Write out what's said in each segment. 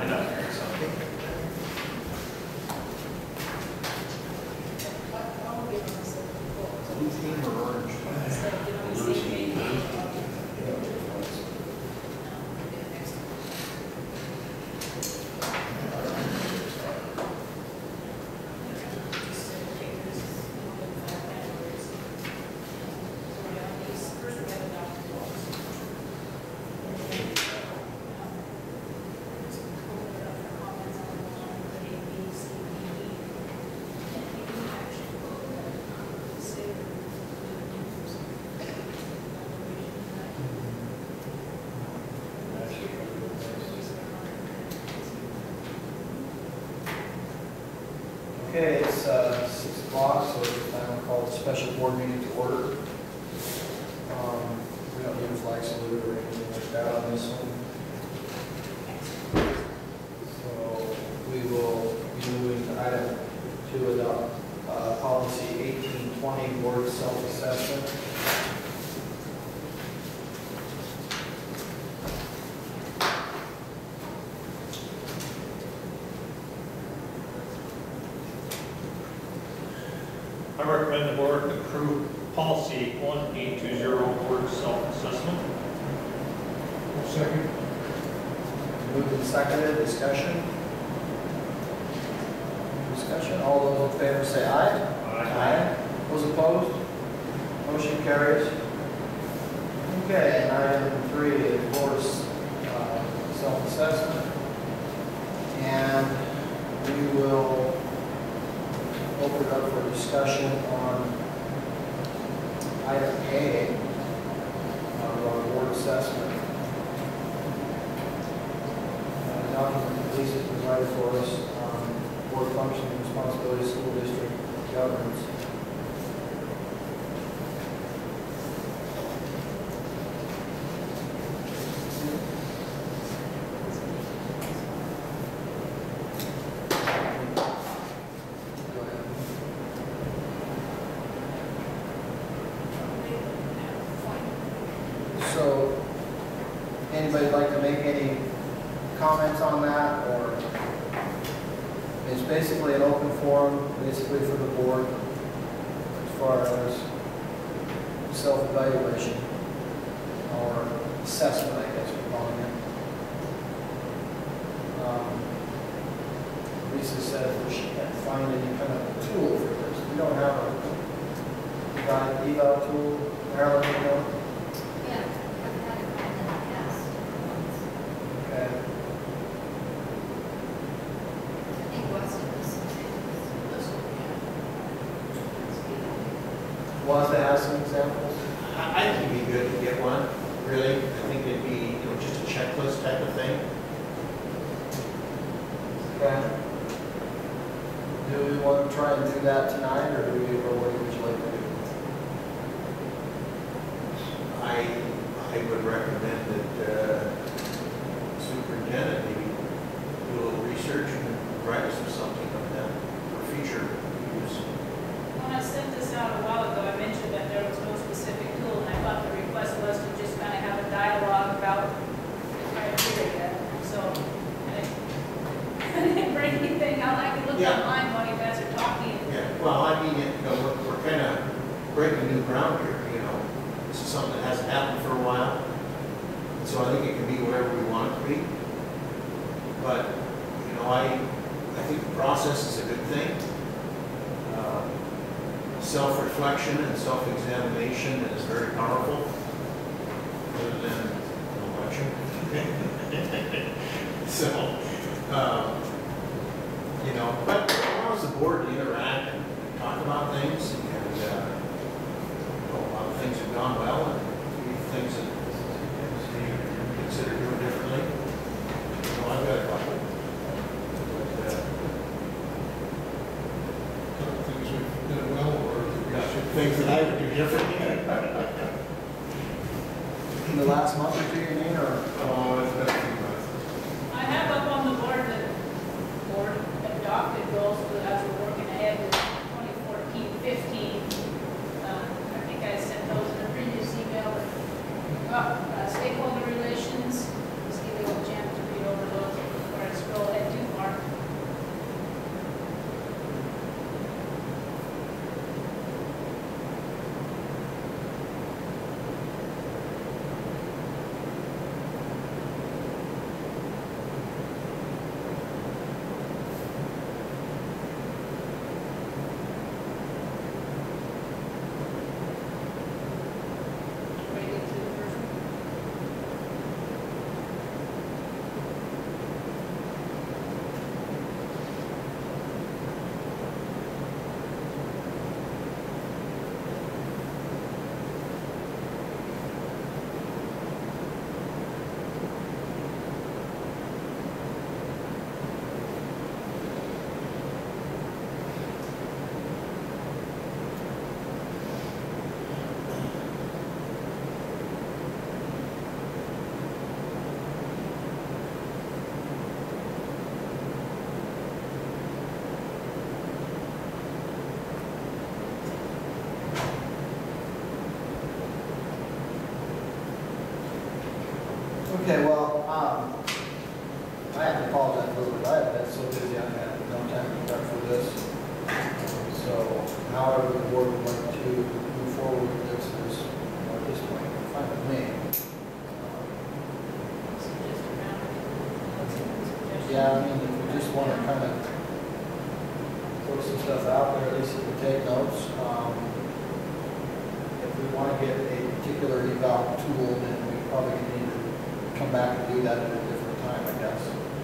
I know. Blue team or orange? Blue team. Okay, it's 6 o'clock, so it's time to call the special board meeting to order. We don't need a flag salute or anything like that on this one. So we will be moving to item 2, adopt policy 1820, board self-assessment. I recommend the board approve policy 1820, board self-assessment. Second. Moved and seconded, discussion. Discussion, all those in favor say aye. Aye. Those opposed? Motion carries. Okay, and item 3 is board self-assessment. And we will open it up for discussion on item A of our board assessment. Document Lisa provided for us on board function and responsibility, school district governance. So, anybody like to make any comments on that, or it's basically an open forum, basically for the board, as far as self-evaluation, or assessment, I guess we're calling it. Lisa said she can't find any kind of tool for this. We don't have a guide eval tool. Marilyn, you know? Yeah, I've had it in the past. Okay. I think Weston was something. Wanda has some examples. I think it'd be good to get one, really. I think it'd be, just a checklist type of thing. Okay. Do we want to try and do that tonight, or what would you like to do? I would recommend that superintendent maybe do a little research and write us something on that for future use. When I sent this out a while ago, I mentioned that there was no specific tool, and I thought the request was to just kind of have a dialogue about the criteria. So I didn't bring anything out. I can look online while you guys are talking. Yeah, well, I mean, we're kind of breaking new ground here, This is something that hasn't happened for a while. So I think it can be whatever we want it to be. But, I think the process is a good thing. Self-reflection and self-examination is very powerful, other than an election. So, but it allows the board to interact and talk about things, and a lot of things have gone well, and things that you consider doing differently. I've got a couple. Things we've done well, or Things that I would do differently. In the last month or two, you mean, or? it's been a few months. I have up on the board that board adopted goals as we're working ahead with 2014-15. I think I sent those in a previous email. Stakeholder relations. Just give you a chance to read over those before I scroll Okay, well, I have to apologize a little bit. I've been so busy, I've had no time to prep for this. So however the board would like to move forward with this is, at this point, fine with me. Yeah, I mean, if we just want to kind of throw some stuff out there, at least if we take notes. If we want to get a particular eval tool, then we probably need to come back and do that at a different time, I guess.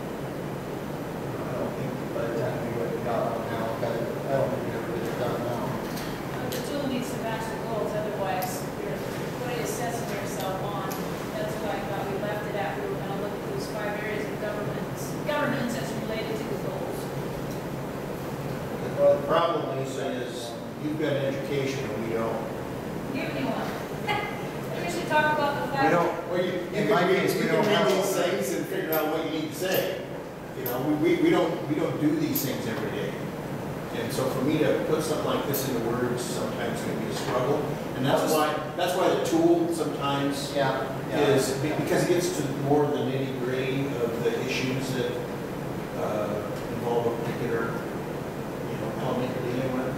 I don't think by the time we would have got one now, I don't think we ever get it done now. The tool needs to match the goals, otherwise you're really assessing yourself on. That's why I thought we left it at, we were gonna look at those 5 areas of governance as related to the goals. Well, the problem, Lisa, is you've got education and we don't. Give me one. We should talk about the fact. We don't, Well, In my case, we don't have- these things and figure out what you need to say. You know, we don't do these things every day. And so for me to put something like this into words sometimes can be a struggle. And that's why the tool sometimes yeah. is, because it gets to more the nitty gritty of the issues that involve a particular, element you're dealing with.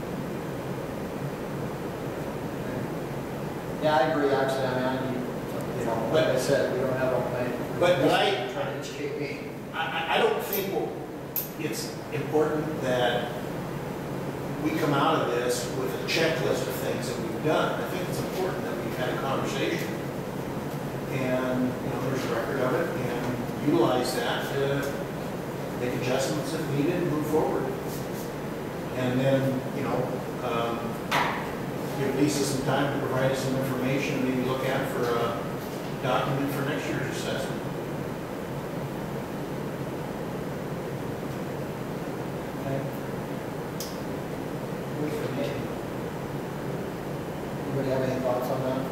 Yeah, I agree, actually, I mean, like I said, we don't have a plan. But Trying to educate me. I don't think it's important that we come out of this with a checklist of things that we've done. I think it's important that we've had a conversation and, there's a record of it and utilize that to make adjustments if needed and move forward. And then, give Lisa some time to provide us some information, maybe look at for a document for next year's assessment. Okay. Good for me. Anybody have any thoughts on that?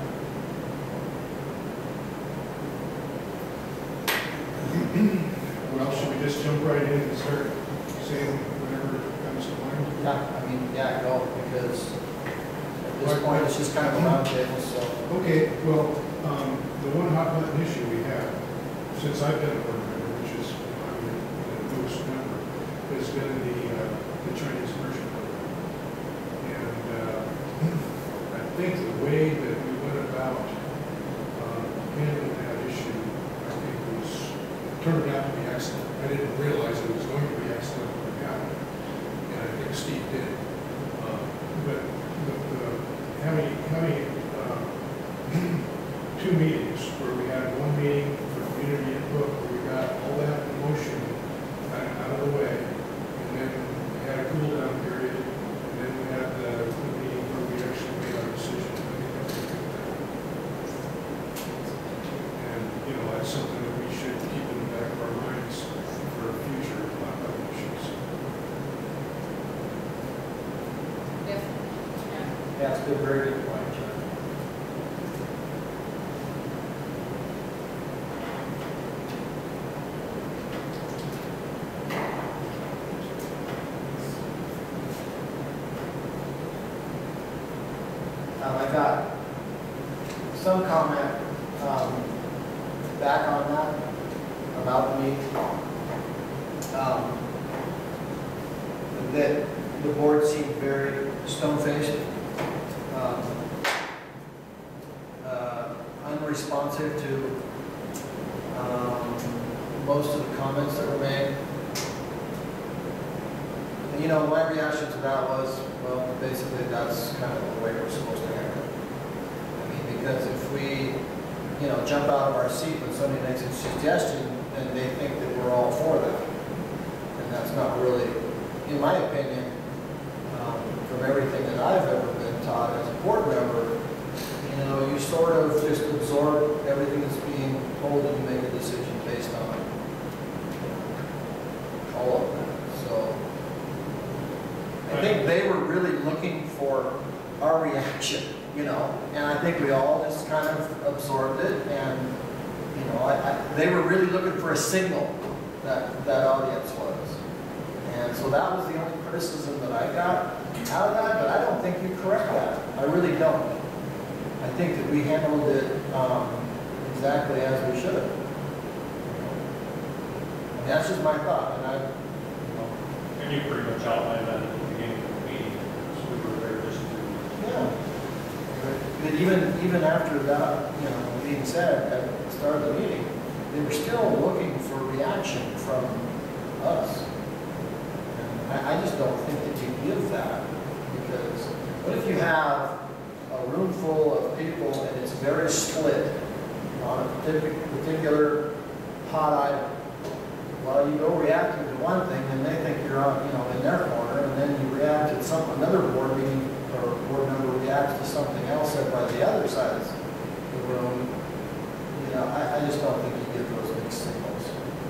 Well, should we just jump right in and start saying whatever comes to mind? Yeah, go, because at this point, it's just kind of a round table, so. Okay, well, the one hot button issue we have, since I've been a board member, which is, I'm a newest member, has been the Chinese immersion program. And I think the way that we went about handling that issue, I think turned out to be excellent. I didn't realize it was going to be excellent when it happened, and I think Steve did. But having 2 meetings where we had one meeting for community input, where we got all that motion out of the way, and then we had a cool down period, and then we had the meeting where we actually made our decision. I think that's a good thing. And, that's something that we should keep in the back of our minds for future hot button issues. Yeah, it's a very good point, John. I got some comment back on that about the meeting. That the board seemed very stone-faced, unresponsive to most of the comments that were made. And my reaction to that was, well, basically that's kind of the way we're supposed to handle it. I mean, because if we, jump out of our seat when somebody makes a suggestion, then they think that we're all for that. And that's not really, in my opinion, from everything that I've ever been taught as a board member, you sort of just absorb everything that's being told and you make a decision based on all of that. So I think they were really looking for our reaction, and I think we all just kind of absorbed it, and they were really looking for a signal that audience was. And so that was the only criticism that I got out of that, but I don't think you correct that. I really don't. I think that we handled it exactly as we should have. That's just my thought, and I, And you pretty much outlined that at the beginning of the meeting, so we were there just to. yeah. But even after that, being said, at the start of the meeting, they were still looking for reaction from us. And I just don't think that you give that, because what if you have a room full of people and it's very split on a particular hot item? Well, you go reacting to one thing and they think you're on, in their corner, and then you react to another board meeting or board member reacts to something else said by the other side of the room. I just don't think you give those mixed signals.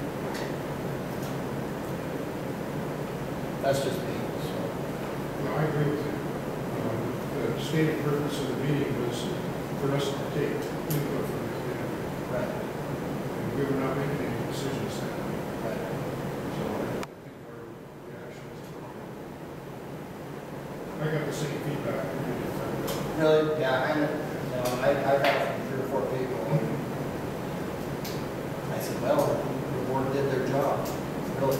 That's just me, so. Well, I agree with you. The stated purpose of the meeting was for us to take input from the community. Right. And we were not making any decisions that night. Right. So I think our reaction is wrong. I got the same feedback. Really? Yeah, I got it from 3 or 4 people. I said, well, the board did their job. Really.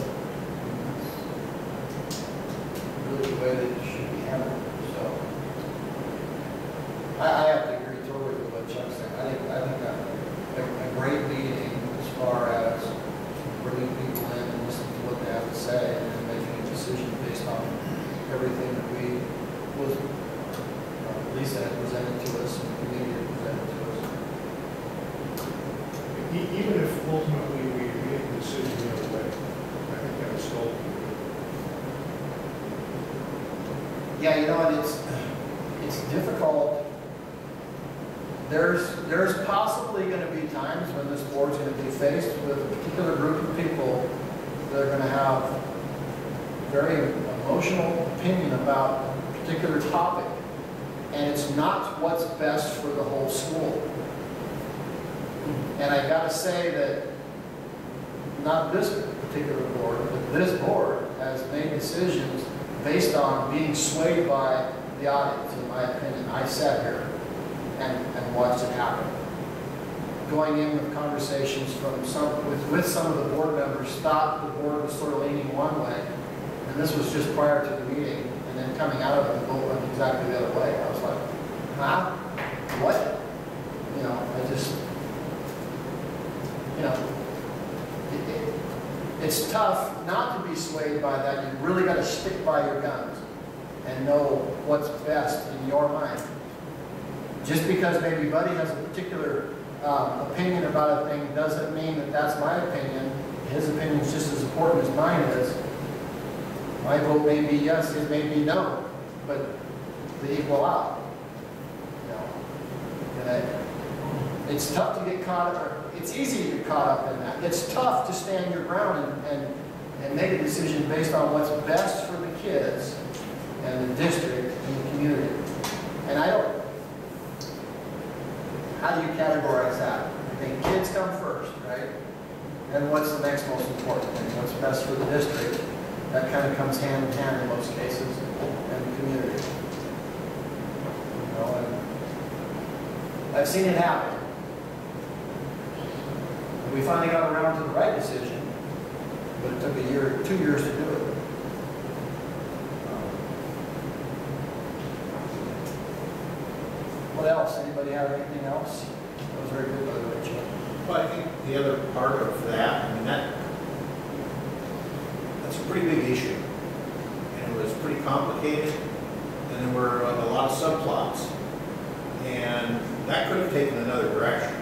Really the way that it should be handled. So I have to agree totally with what Chuck said. I think a great meeting as far as bringing people in and listening to what they have to say and then making a decision based on everything that Lisa had presented to us and the community had presented to us. Even if ultimately we made the decision the other way, I think that was still. Yeah, and it's difficult. There's possibly going to be times when this board's going to be faced with a particular group of people that are going to have very emotional opinion about a particular topic, and it's not what's best for the whole school. And I got to say that not this particular board, but this board has made decisions based on being swayed by the audience, in my opinion. I sat here and watched it happen. Going in with conversations with some of the board members, thought the board was sort of leaning one way, and this was just prior to the meeting, and then coming out of it, the vote went exactly the other way. I was like, huh? What? It's tough not to be swayed by that. You really got to stick by your guns and know what's best in your mind. Just because maybe Buddy has a particular opinion about a thing doesn't mean that that's my opinion. His opinion is just as important as mine is. My vote may be yes, his may be no, but they equal out. It's tough to get caught up. It's easy to get caught up in that. It's tough to stand your ground and make a decision based on what's best for the kids and the district and the community. And how do you categorize that? I think kids come first, right? And what's the next most important thing? What's best for the district? That kind of comes hand in hand in most cases, and the community. And I've seen it happen. We finally got around to the right decision, but it took 2 years to do it. What else? Anybody have anything else? That was very good, by the way, Chuck. Well, I think the other part of that, that's a pretty big issue. And it was pretty complicated, and there were a lot of subplots. And that could have taken another direction.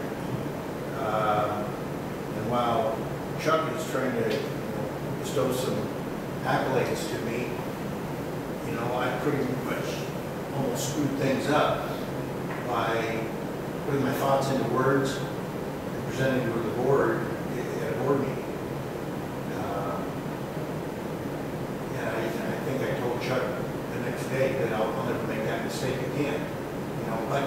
And while Chuck is trying to bestow some accolades to me, I pretty much almost screwed things up by putting my thoughts into words and presenting to the board at a board meeting. And I think I told Chuck the next day that I'll never make that mistake again. But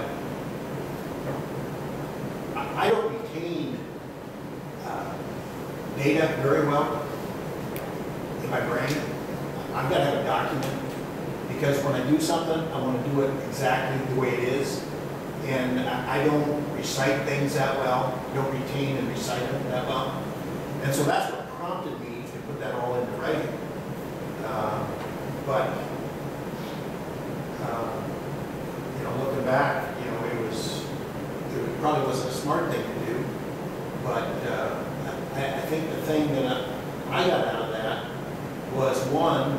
I don't retain data very well in my brain. I've got to have a document, because when I do something, I want to do it exactly the way it is. And I don't recite things that well, don't retain and recite them that well. And so that's what prompted me to put that all into writing. But, you know, looking back, you know, it probably wasn't a smart thing to do. But I think the thing that I got out of that was, one,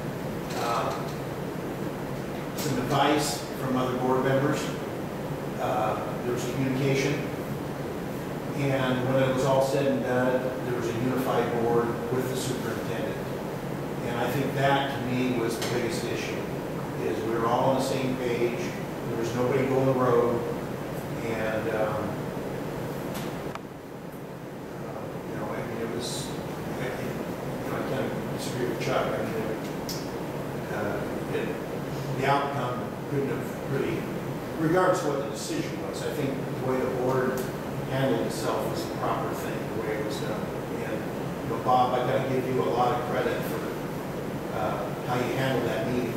some advice from other board members. There was communication. And when it was all said and done, there was a unified board with the superintendent. And I think that, to me, was the biggest issue, is we were all on the same page. There was nobody going the road. And, you know, I mean, it was, you know, I kind of disagree with Chuck. I mean, the outcome couldn't have really, regardless of what the decision was, I think the way the board handled itself was the proper thing, the way it was done. And, you know, Bob, I got to give you a lot of credit for how you handled that meeting.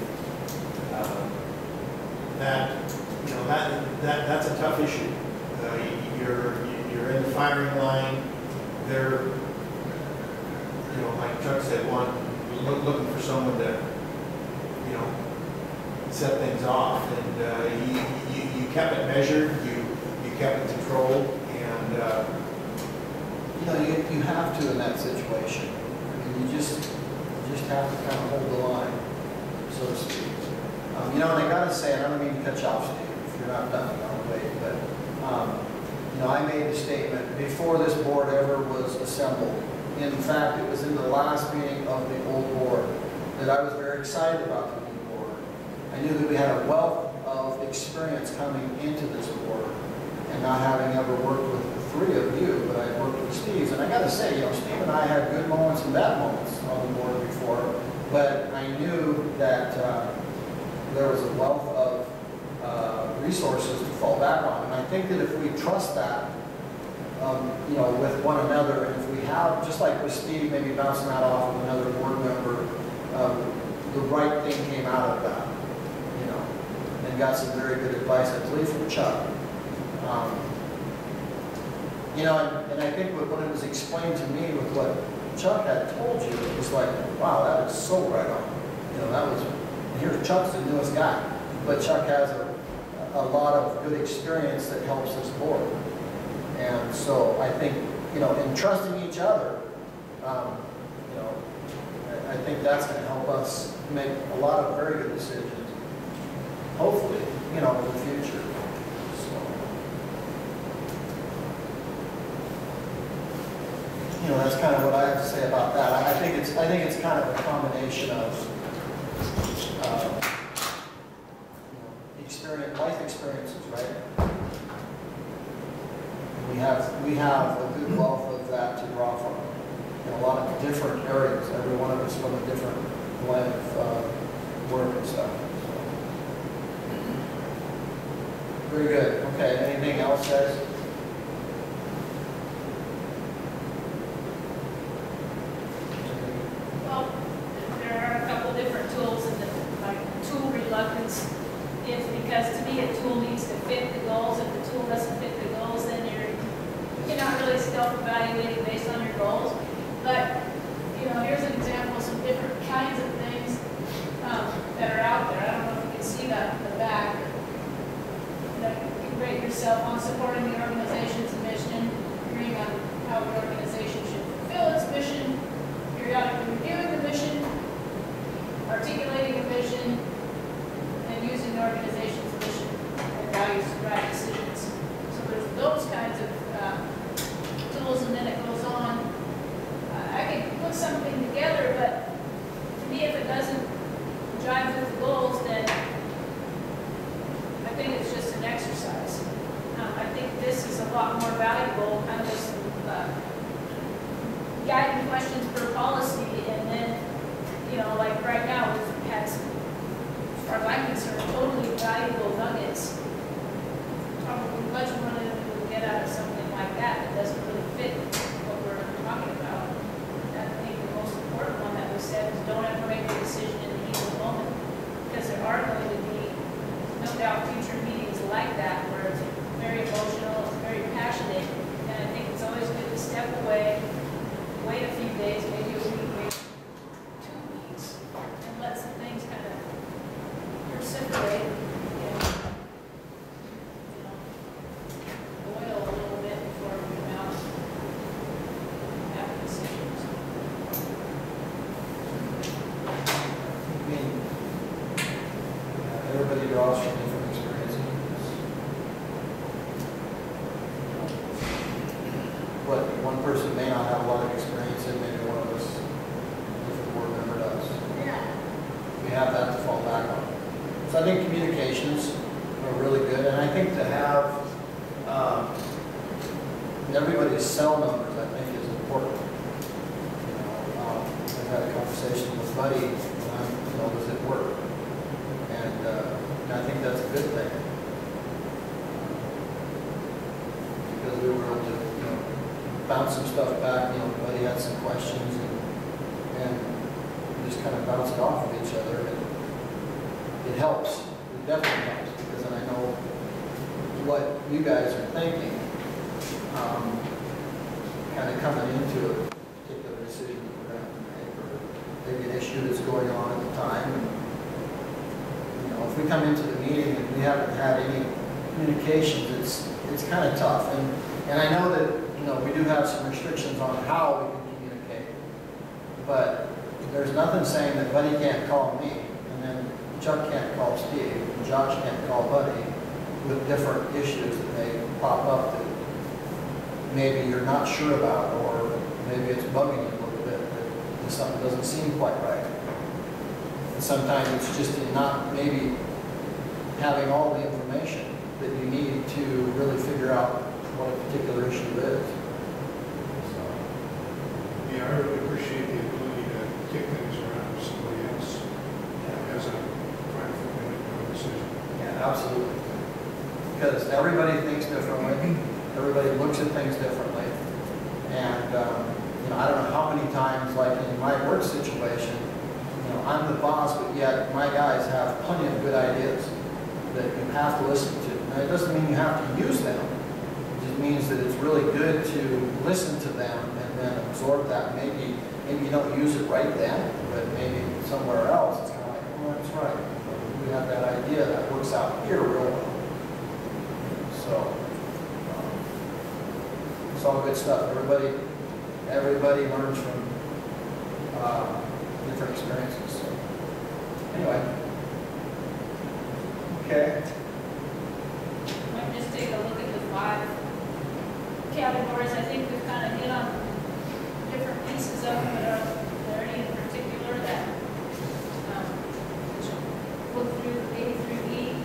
You know, that's a tough issue. You're in the firing line. They're, you know, like Chuck said, looking for someone to, you know, set things off. And you kept it measured. You kept it controlled. And You know, you have to in that situation. I mean, you just have to kind of hold the line, so to speak. You know, and I gotta say, and I don't mean to cut you off, Steve, if you're not done, I'll wait, but, you know, I made a statement before this board ever was assembled. In fact, it was in the last meeting of the old board that I was very excited about the new board. I knew that we had a wealth of experience coming into this board, and not having ever worked with the three of you, but I worked with Steve. And I gotta say, you know, Steve and I had good moments and bad moments on the board before, but I knew that there was a wealth of resources to fall back on. And I think that if we trust that, you know, with one another, and if we have, just like with Steve, maybe bouncing that off of another board member, the right thing came out of that, you know, and got some very good advice, I believe, from Chuck. You know, and I think when it was explained to me with what Chuck had told you, it was like, wow, that is so right on. You know, that was, here's Chuck's the newest guy, but Chuck has a lot of good experience that helps this board. And so I think, you know, in trusting each other, you know, I think that's going to help us make a lot of very good decisions, hopefully, you know, in the future. You know, that's kind of what I have to say about that. I think it's kind of a combination of experience, life experiences, right? We have a good wealth of that to draw from in a lot of different areas. Every one of us from a different line of work and stuff. So. Very good. Okay. Anything else, guys? It's because to me a tool needs to fit the goals. If the tool doesn't fit the goals, then you're not really self-evaluating based on your goals. But you know, here's an example of some different kinds of things that are out there. I don't know if you can see that in the back. That you rate yourself on supporting the organization's mission, agreeing on how the organization should fulfill its mission, periodically reviewing the mission, articulating a vision, using the organization's mission and values to drive decisions. So there's those kinds of tools, and then it goes on. I can put something together, but to me, if it doesn't jive with the goals, then I think it's just an exercise. I think this is a lot more valuable, kind of as guiding questions per policy, and then, you know, like right now, we've had some, as far as I'm concerned, totally valuable nuggets. Probably much more than we would get out of something like that doesn't really fit what we're talking about. I think the most important one that was said is don't ever make a decision in the heat of the moment, because there are going to be, no doubt, future meetings like that where it's very emotional, it's very passionate, and I think it's always good to step away, wait a few days, may not have a lot of experience in, maybe one of us, if the board member does. We have that to fall back on. So I think communications are really good, and I think to have everybody's cell numbers, I think, is important. You know, I've had a conversation with Buddy when I was at work, and I think that's a good thing. Because we were able to, bounce some stuff back, Buddy had some questions, and we just kind of bounce it off of each other. It helps. It definitely helps, because then I know what you guys are thinking, kind of coming into a particular decision that we're going to make, or maybe an issue that's going on at the time. And, if we come into the meeting and we haven't had any communications, it's kind of tough. And I know that, we do have some restrictions on how we can communicate, but there's nothing saying that Buddy can't call me, and then Chuck can't call Steve, and Josh can't call Buddy with different issues that may pop up that maybe you're not sure about, or maybe it's bugging you a little bit, that something doesn't seem quite right. And sometimes it's just in not maybe having all the information that you need to really figure out what a particular issue is. So. Yeah, I really appreciate the ability to kick things around with somebody else as I'm trying to make a decision. Yeah, absolutely. Because everybody thinks differently. Everybody looks at things differently. And, I don't know how many times, like in my work situation, I'm the boss, but yet my guys have plenty of good ideas that you have to listen to. Now, it doesn't mean you have to use them. It just means that it's really good to listen to them and then absorb that. Maybe you don't use it right then, but maybe somewhere else it's kind of like, oh, that's right. We have that idea that works out here real well. So it's all good stuff. Everybody learns from different experiences. So anyway, okay. Might just take a look at the 5 categories. I think we've kind of hit on different pieces of them, but are there any in particular that look through A through E?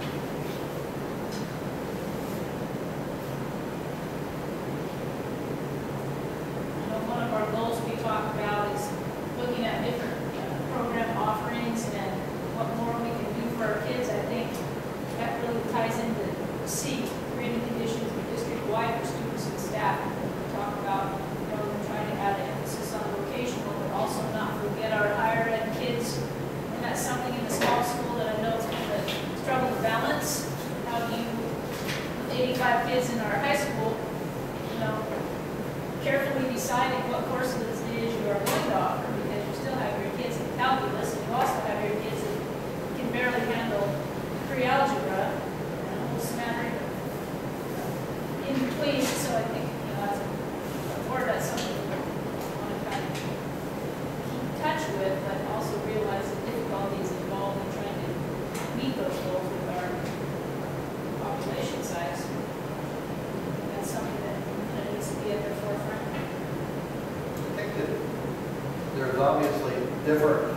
I know one of our goals we talked about is looking at different program offerings and what more we can do for our kids. I think that really ties into C, creating conditions for district-wide for students and staff. We talk about, we're trying to add an emphasis on vocational, but also not forget our higher ed kids. And that's something in the small school that I know is kind of a struggle to balance. How do you, with 85 kids in our high school, carefully deciding what courses it is you are going to offer, because you still have your kids in calculus, and you also have your kids that can barely handle pre-algebra, and a whole smattering in between. So I think, as a board, that's something we want to kind of keep in touch with, but also realize the difficulties involved in trying to meet those goals with our population size. That's something that needs to be at the forefront. I think that there's obviously different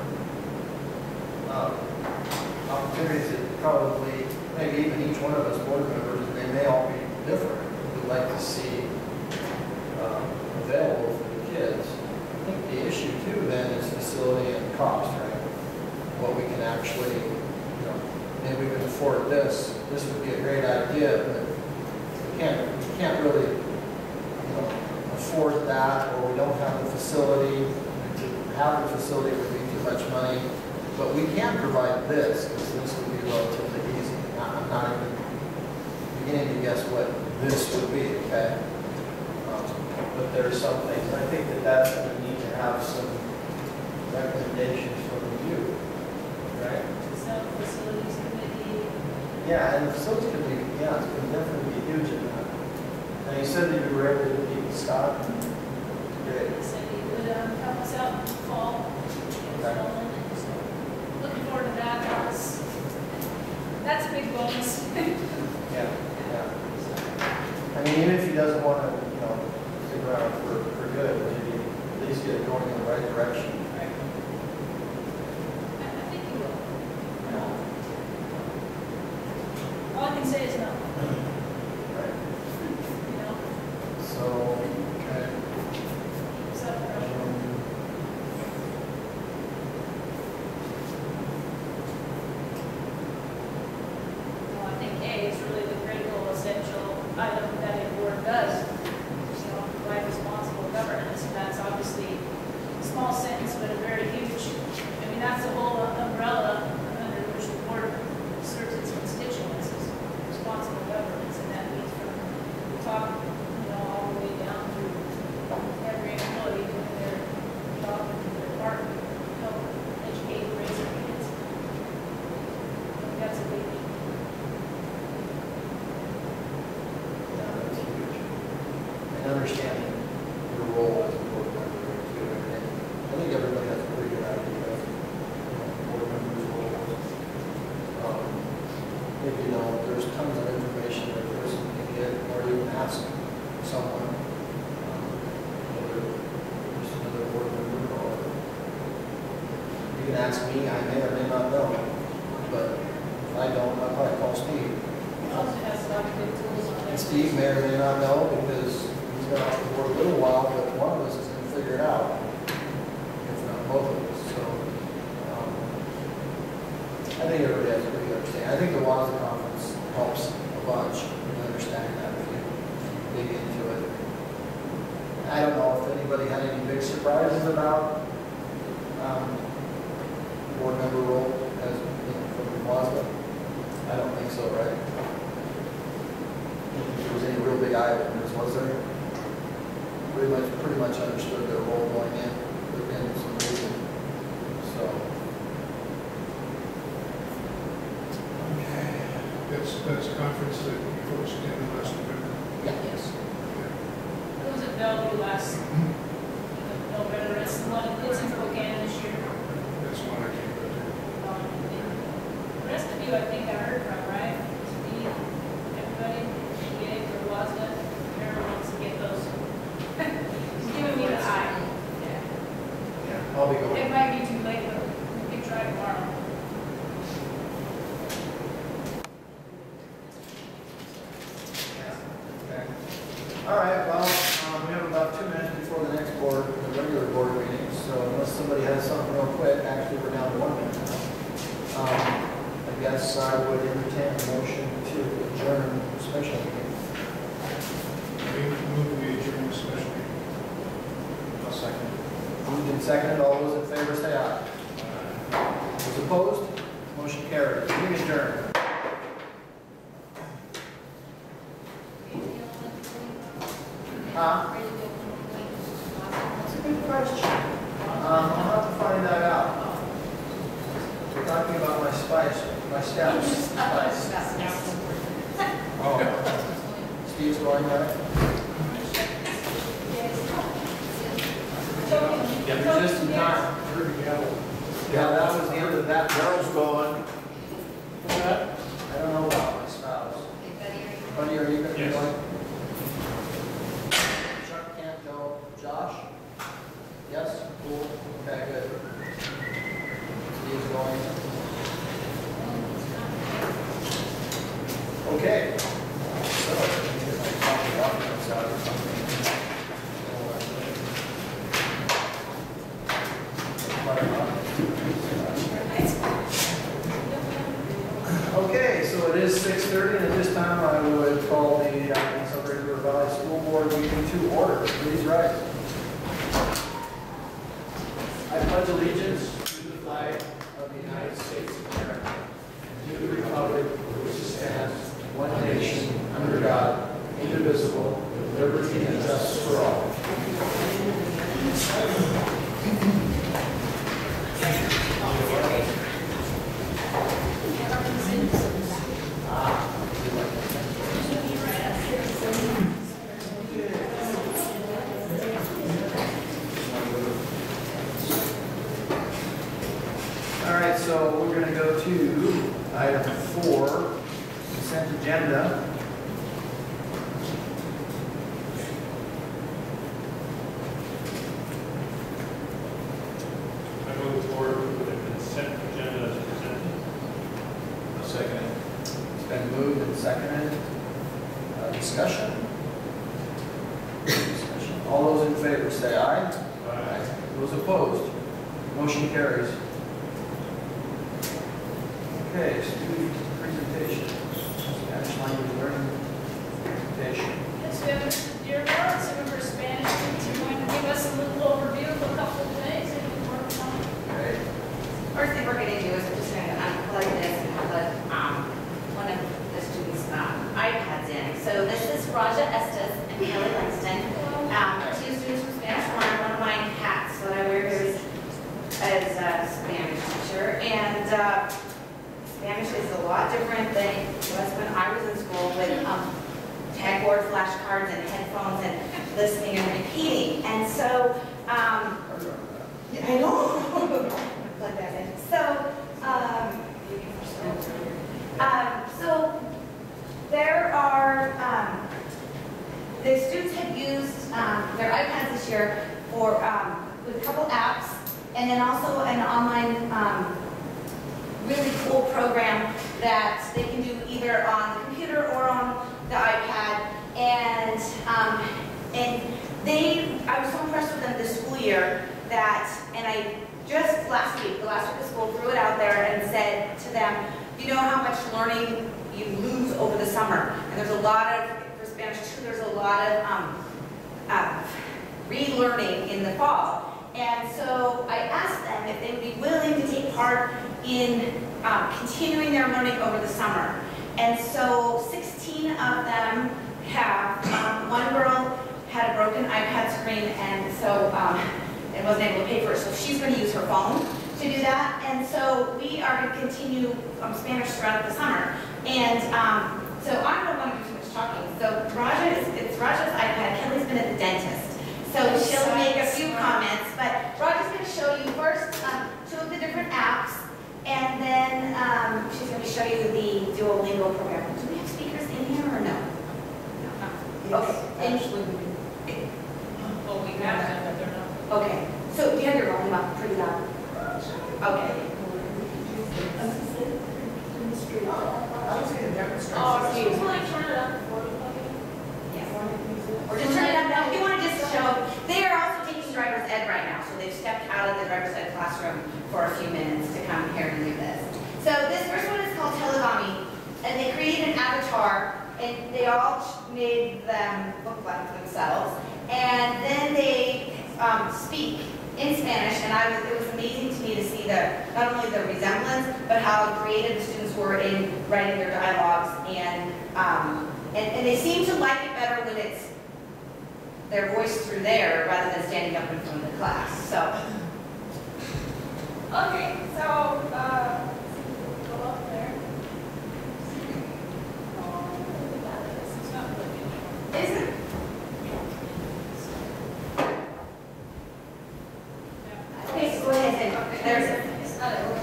opportunities that probably, maybe even each one of us board members, they may all be different. We'd like to see available for the kids. I think the issue too then is facility and cost, right? What we can actually, maybe we can afford this. This would be a great idea, but we can't really afford that, or we don't have the facility. To have the facility would be too much money, but we can provide this, because this would be relatively easy. I'm not even beginning to guess what this would be, okay? But there's some things, I think that's going to need to have some recommendations from you, right? So facilities committee. Yeah, and the facilities committee, yeah, it's going to definitely be huge in that. Now, you said that you were able to meet with Scott. Great. Cindy would help us out in the fall. So looking forward to that. That's a big bonus. Yeah, yeah. I mean, even if he doesn't want to, stick around for good, right direction. Right. I think you will. All I can say is no, Right. you know, So, okay. except for. Well, I think A is really the critical, essential item that a board does, you know, provide responsible governance, and that's obviously a small sentence, but a very huge, I mean, that's the whole umbrella under which the board serves its constituents, is responsible governance, and that means from the top, you know, all the way down to every employee doing their job in their department, help educate, raise their kids. I think that's a big. That's huge. And understanding your role as a board member too. And I think everybody has a pretty good idea of, you know, board members' roles. If you know, there's tons of information that a person can get, or you can ask someone, whether just another board member, or you can ask me, I may or may not know, but if I don't, I'll probably call Steve. It also has a lot of good tools on And there. Steve may or may not know because he's been off the board a little while, but one of us is going to figure it out, if not both of us. So I think everybody has a pretty good understanding. I think the WASDA conference helps a bunch in understanding that if you dig into it. I don't know if anybody had any big surprises about board member role as, you know, from the WASDA. I don't think so, right? If there was any real big eye-openers, was there? Pretty much understood their role going in within some reason. So. Okay. That's a conference that you folks attended last November. Yeah. Yes. It was at Bellevue last November, it's the one, it's in Spokane this year. That's one I came to. The rest of you, I think I heard from, right? Steve, everybody, EA for WASDA, everyone wants to get those. He's giving me the eye. Yeah. Yeah, I'll be going. It might be too late, but we can try tomorrow. Okay. All right, well, we have about 2 minutes before the next board, the regular board meeting, so unless somebody has something real quick, actually, we're down to 1 minute now. I guess I would entertain a motion to adjourn the special meeting. Move we adjourn the special meeting. I'll second. Moved and seconded, all those in favor say aye. Those opposed? Motion carries. Meeting adjourned. Huh? That's a good question. I'll have to find that out. We're talking about my scouts. Oh. Steve's going there? You're just in time. Yeah, that was the end of that. Daryl's going. I don't know about my spouse. Buddy, are you going to be going? Chuck can't go. Josh? Yes? Cool. Okay, good. Steve's going. Okay. So, let me get my copy documents out or something. Okay, so it is 6:30, and at this time I would call the Sudbury River Valley School Board meeting to order. Please rise. I pledge allegiance to the flag of the United States of America and to the republic for which it stands, one nation, under God, indivisible, with liberty and justice for all. All right, so we're going to go to item 4, consent agenda. moved and seconded. Discussion? Discussion. All those in favor say aye. Aye. Those opposed? Motion carries. Okay, student presentation. Spanish language learning presentation. Yes, we have Mr. Dearborn, some of our Spanish students are going to give us a little overview of a couple of things that we've worked on. Okay. First thing we're going to do is we're just going to unplug this and plug one of the students' iPads in. So this is Raja Estes and Kelly Langston, two students from Spanish 1, one of my hats that I wear here as a Spanish teacher. And Spanish is a lot different than it was when I was in school with tagboard, flashcards, and headphones, and listening and repeating. And so, I know. Plug that in. So there are, the students have used their iPads this year for, with a couple apps, and then also an online really cool program that they can do either on the computer or on the iPad. And I was so impressed with them this school year that, and I just the last week of school, threw it out there and said to them, you know how much learning you lose over the summer. And there's a lot of, for Spanish too, there's a lot of relearning in the fall. And so I asked them if they would be willing to take part in continuing their learning over the summer. And so 16 of them have. One girl had a broken iPad screen, and so and wasn't able to pay for it. So she's going to use her phone to do that. And so we are going to continue Spanish throughout the summer. And so I don't want to do too much talking. So it's Raja's iPad. Kelly's been at the dentist. So she'll make a few comments. But Raja's going to show you first two of the different apps. And then she's going to show you the Duolingo program. Do we have speakers in here or no? No. Okay. Well, we have them, but they're not. Okay. So do you have your volume up pretty loud? Okay. Oh, so you want to turn it up before we plug it in? Yes. Or just turn it up now. If you want to just show, they are also taking driver's ed right now. So they've stepped out of the driver's ed classroom for a few minutes to come here and do this. So this first one is called Telegami, and they created an avatar, and they all made them look like themselves. And then they speak in Spanish, and it was amazing to me to see not only the resemblance, but how creative the students were in writing their dialogues, and they seem to like it better when it's their voice through there rather than standing up in front of the class. So, Okay, so go up there. It's not looking. isn't it? Okay, so go ahead and there's it. It's not a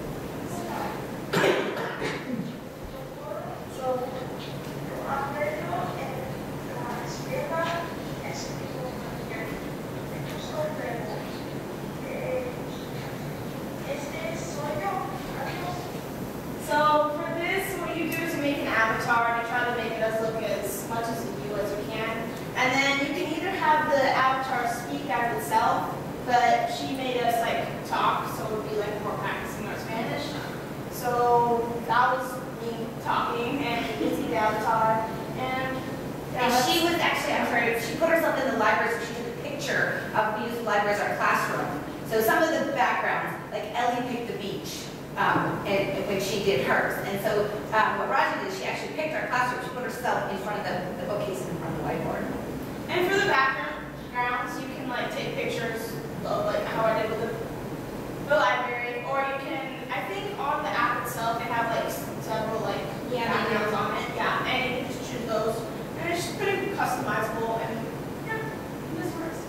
So for this, what you do is you make an avatar and you try to make it as look as much as you can. And then you can either have the avatar speak as itself, but she made us like talk, so it would be like more practicing our Spanish. So that was me talking, and you can see the avatar. And She was actually, I'm sorry, she put herself in the library, so she took a picture of, we use the library as our classroom. So some of the backgrounds, like Ellie picked the beach when she did hers. And so what Raja did, she actually picked our classroom, she put herself in front of the bookcase in front of the whiteboard. And for the backgrounds, you can like take pictures of like how I did with the library, or you can, I think on the app itself, they have like several like backgrounds on it, yeah, and you can just choose those. And it's just pretty customizable, and yeah, this works.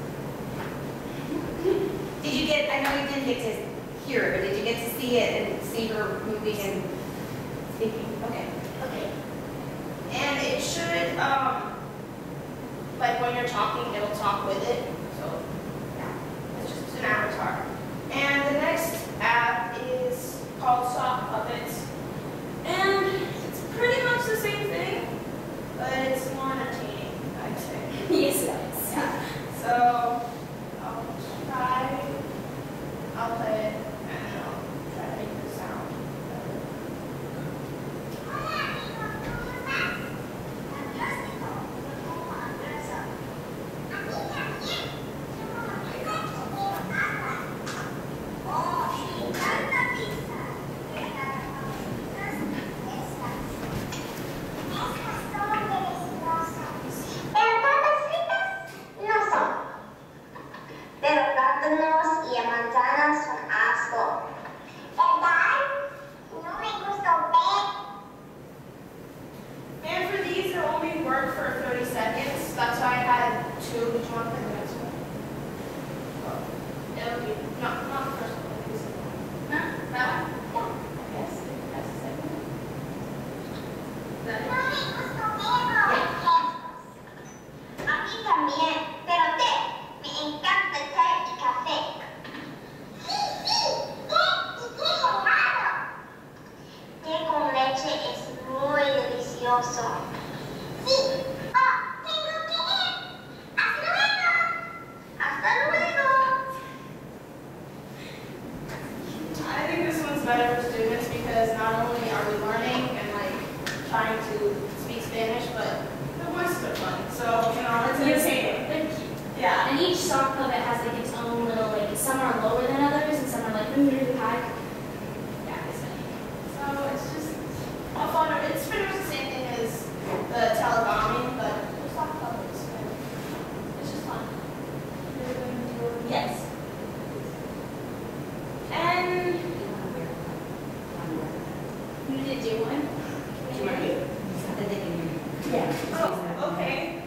Did you get, I know you didn't get to hear it, but did you get to see it and see her moving and speaking? Okay. Okay. And it should, like when you're talking, it'll talk with it. So, yeah, it's just an avatar. And the next app is called Sock Puppets. And it's pretty much the I'll play it and then I'll try to make the sound. Pero plátanos y manzanas son asco. ¿Verdad? No me gusta ver. And for these, it only worked for 30 seconds. That's why I had 2. Did you want the next one? It'll be, not the first one. Maybe the second one. No? That one? Yeah. Yes, that's the second one. Is that No it? me gusta ver. A mí también, pero me encanta el té y café. Sí, té y té con helado. Té con leche es muy delicioso. Sí. Oh, tengo que ir. Hasta luego. Hasta luego. I think this one's better for students because not only are we learning and like trying to speak Spanish, but the voices are fun. So, it's entertaining. They're cute. Yeah. And each song of it has like its own little, like some are lower than others and some are like really, really high. Yeah, it's funny. So it's just a fun. It's pretty much the same thing as the telegami, but there's lots of others. It's just fun. Yes. And You did do one? Yeah. oh, okay.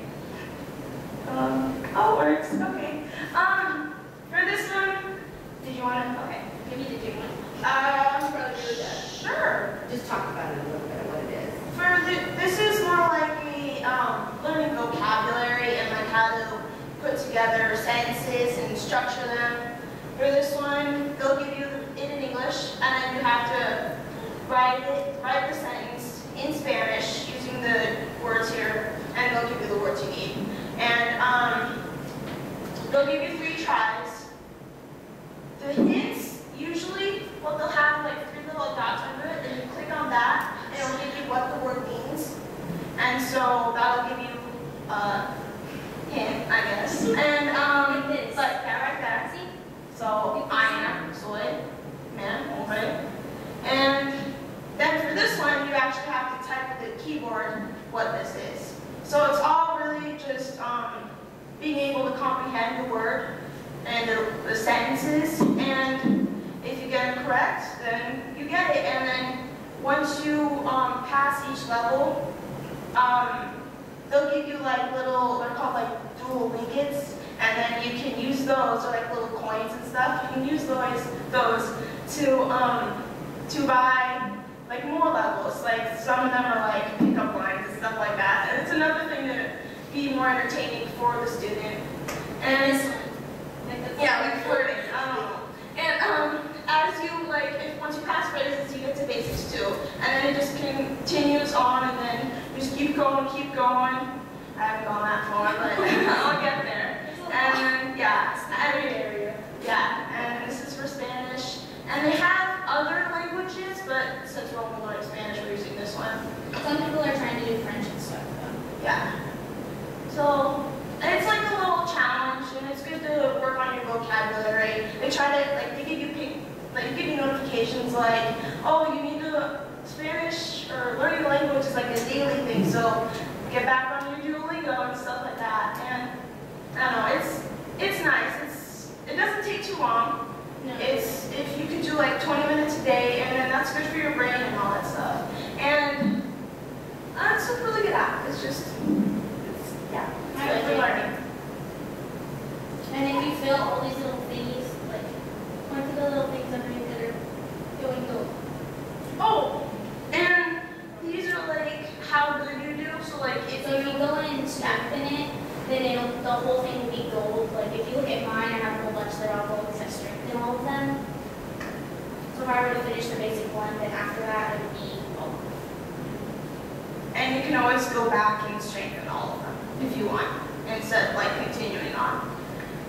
Oh, works. Okay. For this one, did you want to? Okay. Maybe you did do one. I'm probably good with that. Sure. Just talk about it a little bit, what it is. This is more like me learning vocabulary and like how to put together sentences and structure them. For this one, they'll give you it in English, and then you have to write the sentence in Spanish using the words here, and they'll give you the words you need. And they'll give you 3 tries. The hints, usually, what they'll have like 3 little dots under it, and you click on that, and it'll give you what the word means. And so that'll give you a hint, I guess. And Like this. like that right there. See? So I am, soy, man, hombre. And then for this one, you actually have to type with the keyboard what this is. So it's all really just being able to comprehend the word and the sentences. And if you get it correct, then you get it. And then once you pass each level, they'll give you like little, they're called like dual linkets. And then you can use those, or like little coins and stuff. You can use those to buy like more levels. Like some of them are like pickup lines and stuff like that. And it's another thing to be more entertaining for the student. And This one. Like the yeah, like flirting. I don't know. And as you once you pass phrases, you get to basics too. And then it just continues on, and then you just keep going, keep going. I haven't gone that far, but I'll get there. And then, yeah, every area. Yeah, and this is for Spanish. And they have other languages, but since we're only learning Spanish, we're using this one. Some people are trying to do French and stuff though. Yeah. So, it's like a little challenge, and it's good to work on your vocabulary. They try to, they give you notifications like, oh, you need to Spanish, or learning language is like a daily thing, so get back on your Duolingo and stuff like that. And I don't know, it's nice. It doesn't take too long. No. It's, if you could do like 20 minutes a day, and then that's good for your brain and all that stuff. And it's a really good app. It's just, yeah, it's good for learning. And if you feel all these little thingies, like, point to the little things underneath that are going to. Oh, and these are like how good you do. So like if So if you go in and tap in it, then the whole thing will be gold. Like if you look at mine, I have a whole bunch that are gold because I strengthen all of them. So if I were to finish the basic one, then after that it would be gold. And you can always go back and strengthen all of them if you want, instead of like continuing on.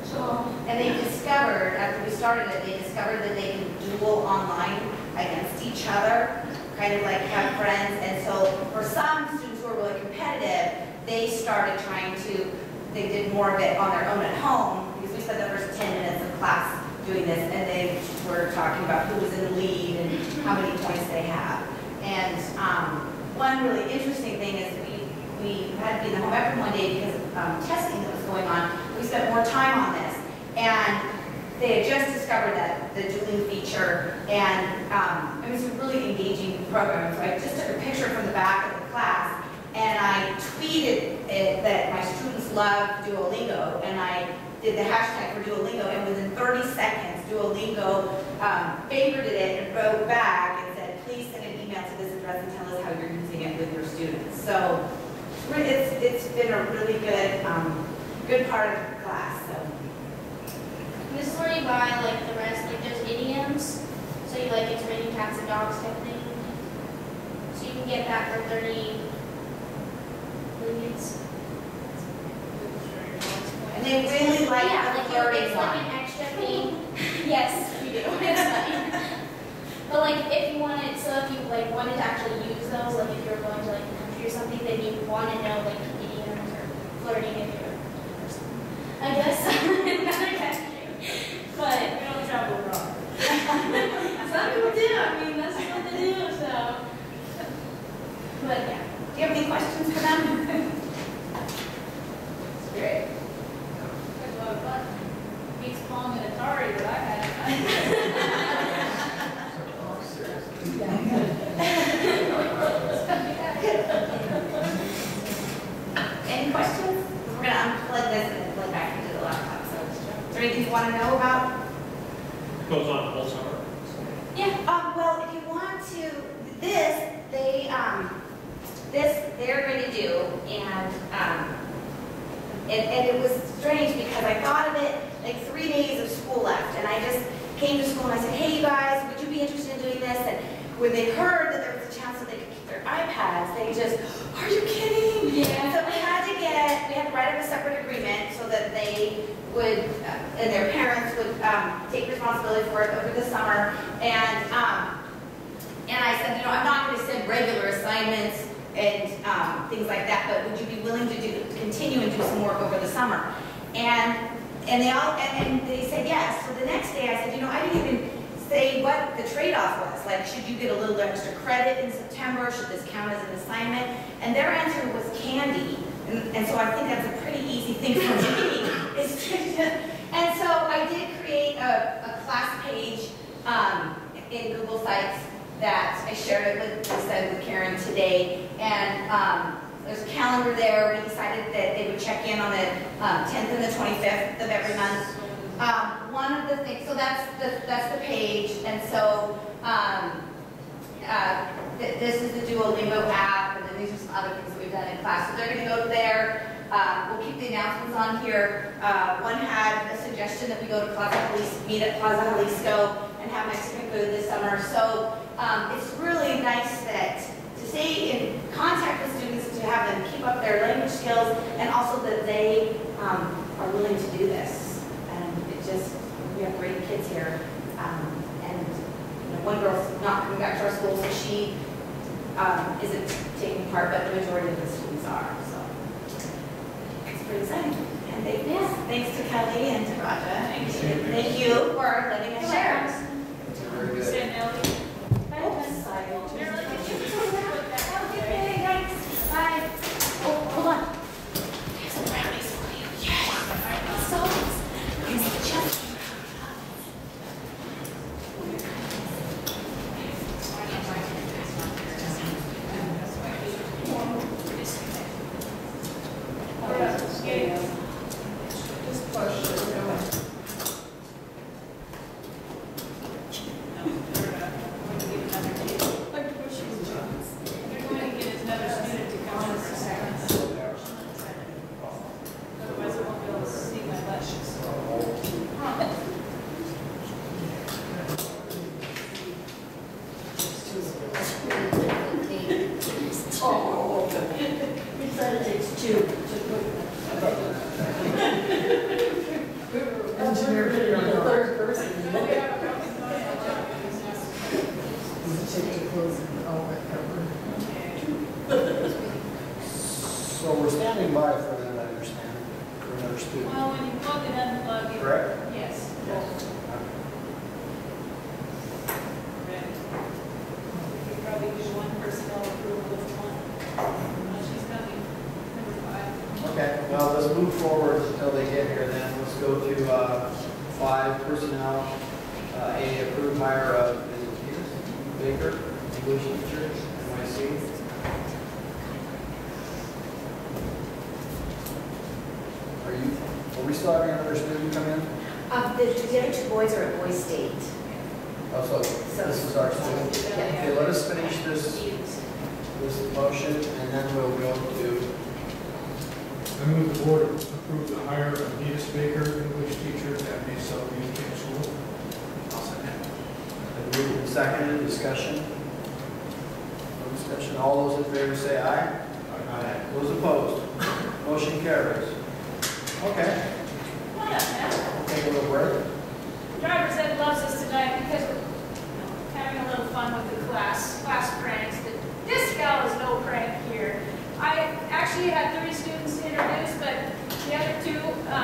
And they discovered, after we started it, they discovered that they can duel online against each other, kind of like have friends. And so for some students who are really competitive, they started trying to, they did more of it on their own at home, because we spent the first 10 minutes of class doing this, and they were talking about who was in the lead and how many points they have. And one really interesting thing is we had to be in the home ec room one day because of testing that was going on. We spent more time on this, and they had just discovered that the dueling feature, and it was a really engaging program. So I just took a picture from the back of the class, and I tweeted it that my students love Duolingo, and I did the hashtag for Duolingo, and within 30 seconds, Duolingo favorited it and wrote back and said, please send an email to this address and tell us how you're using it with your students. So it's been a really good part of the class. So. This is where you buy like the rest, like there's idioms. So you like it's raining cats and dogs type thing. So you can get that for 30 millions. And they really like Yeah, the like flirting it's like one. an extra thing. Yes, we do. It's funny. But like if you wanted, so if you like wanted to actually use those, like if you were going to like the country or something, then you want to know like idioms or flirting if you're a person. I guess another country. But We don't travel abroad. some people do. I mean, that's what they do. So, but yeah. Do you have any questions for them? Great. There's a lot of fun. Beats Pong and Atari that I've had. Any questions? We're going to unplug this and then plug back into the laptop. So, is there anything you want to know about? Goes on the whole summer. Yeah. Well, if you want to, this they're going to do, and it was strange because I thought of it like 3 days of school left, and I just came to school and I said, hey, you guys, would you be interested in doing this? And when they heard that there was a chance that they could keep their iPads, they just, are you kidding? Yeah. So we had to write up a separate agreement so that they would, and their parents would take responsibility for it over the summer. And I said, you know, I'm not going to send regular assignments and things like that, but would you be willing to continue and do some work over the summer? And they said yes. So the next day I said, you know, I didn't even say what the trade-off was. Like, should you get a little extra credit in September? Should this count as an assignment? And their answer was candy. And so I think that's a pretty easy thing for me. And so I did create a class page in Google Sites that I shared it with Lisa and with Karen today. And there's a calendar there. We decided that they would check in on the 10th and the 25th of every month. One of the things, so that's the page. And so this is the Duolingo app, and then these are some other things that we've done in class. So they're going to go there. We'll keep the announcements on here. One had a suggestion that we go to meet at Plaza Jalisco and have Mexican food this summer. So it's really nice to stay in contact with students, to have them keep up their language skills, and also that they are willing to do this. And we have great kids here. And you know, one girl's not coming back to our school, so she isn't taking part, but the majority of the students are. So it's pretty exciting. And thanks to Kelly and to Raja. Thank you for letting us share. Very good. Send Ellie. Oops. Marilyn, did you put that Have a good day, thanks. Bye. Oh, hold on. Here's some brownies for you. Yes. So, here's the jelly. Just question. They're going to get another student to come on the second. Otherwise, I won't be able to see my lashes. Oh, we said it takes two to put. never figured out the third person. No, we have a couple of Take the clothes and all that cover. So we're standing by for them, I understand, for another student. Well, when you plug and unplug it. Correct? Yes. Yes. Correct. We could probably do one personnel approval if one. She's coming, number 5. Okay, well, let's move forward until they get here then. Let's go to 5 personnel. A, approved hire of Baker, English teacher, NYC. Are we still having another student come in? The other 2 boys are at Boys State. Oh, so this is our student. Okay, let us finish this motion and then we'll go to, I move the board approve the hire of Denise Baker, English teacher at the South Union Camp School. I'll second. moved and seconded, discussion. No discussion, all those in favor say aye. Aye. Those opposed? Motion carries. Okay, Come on up, man. take a little break. Driver's ed loves us tonight because we're having a little fun with the class pranks. This gal is no prank here. I actually had 3 students to introduce, but the other 2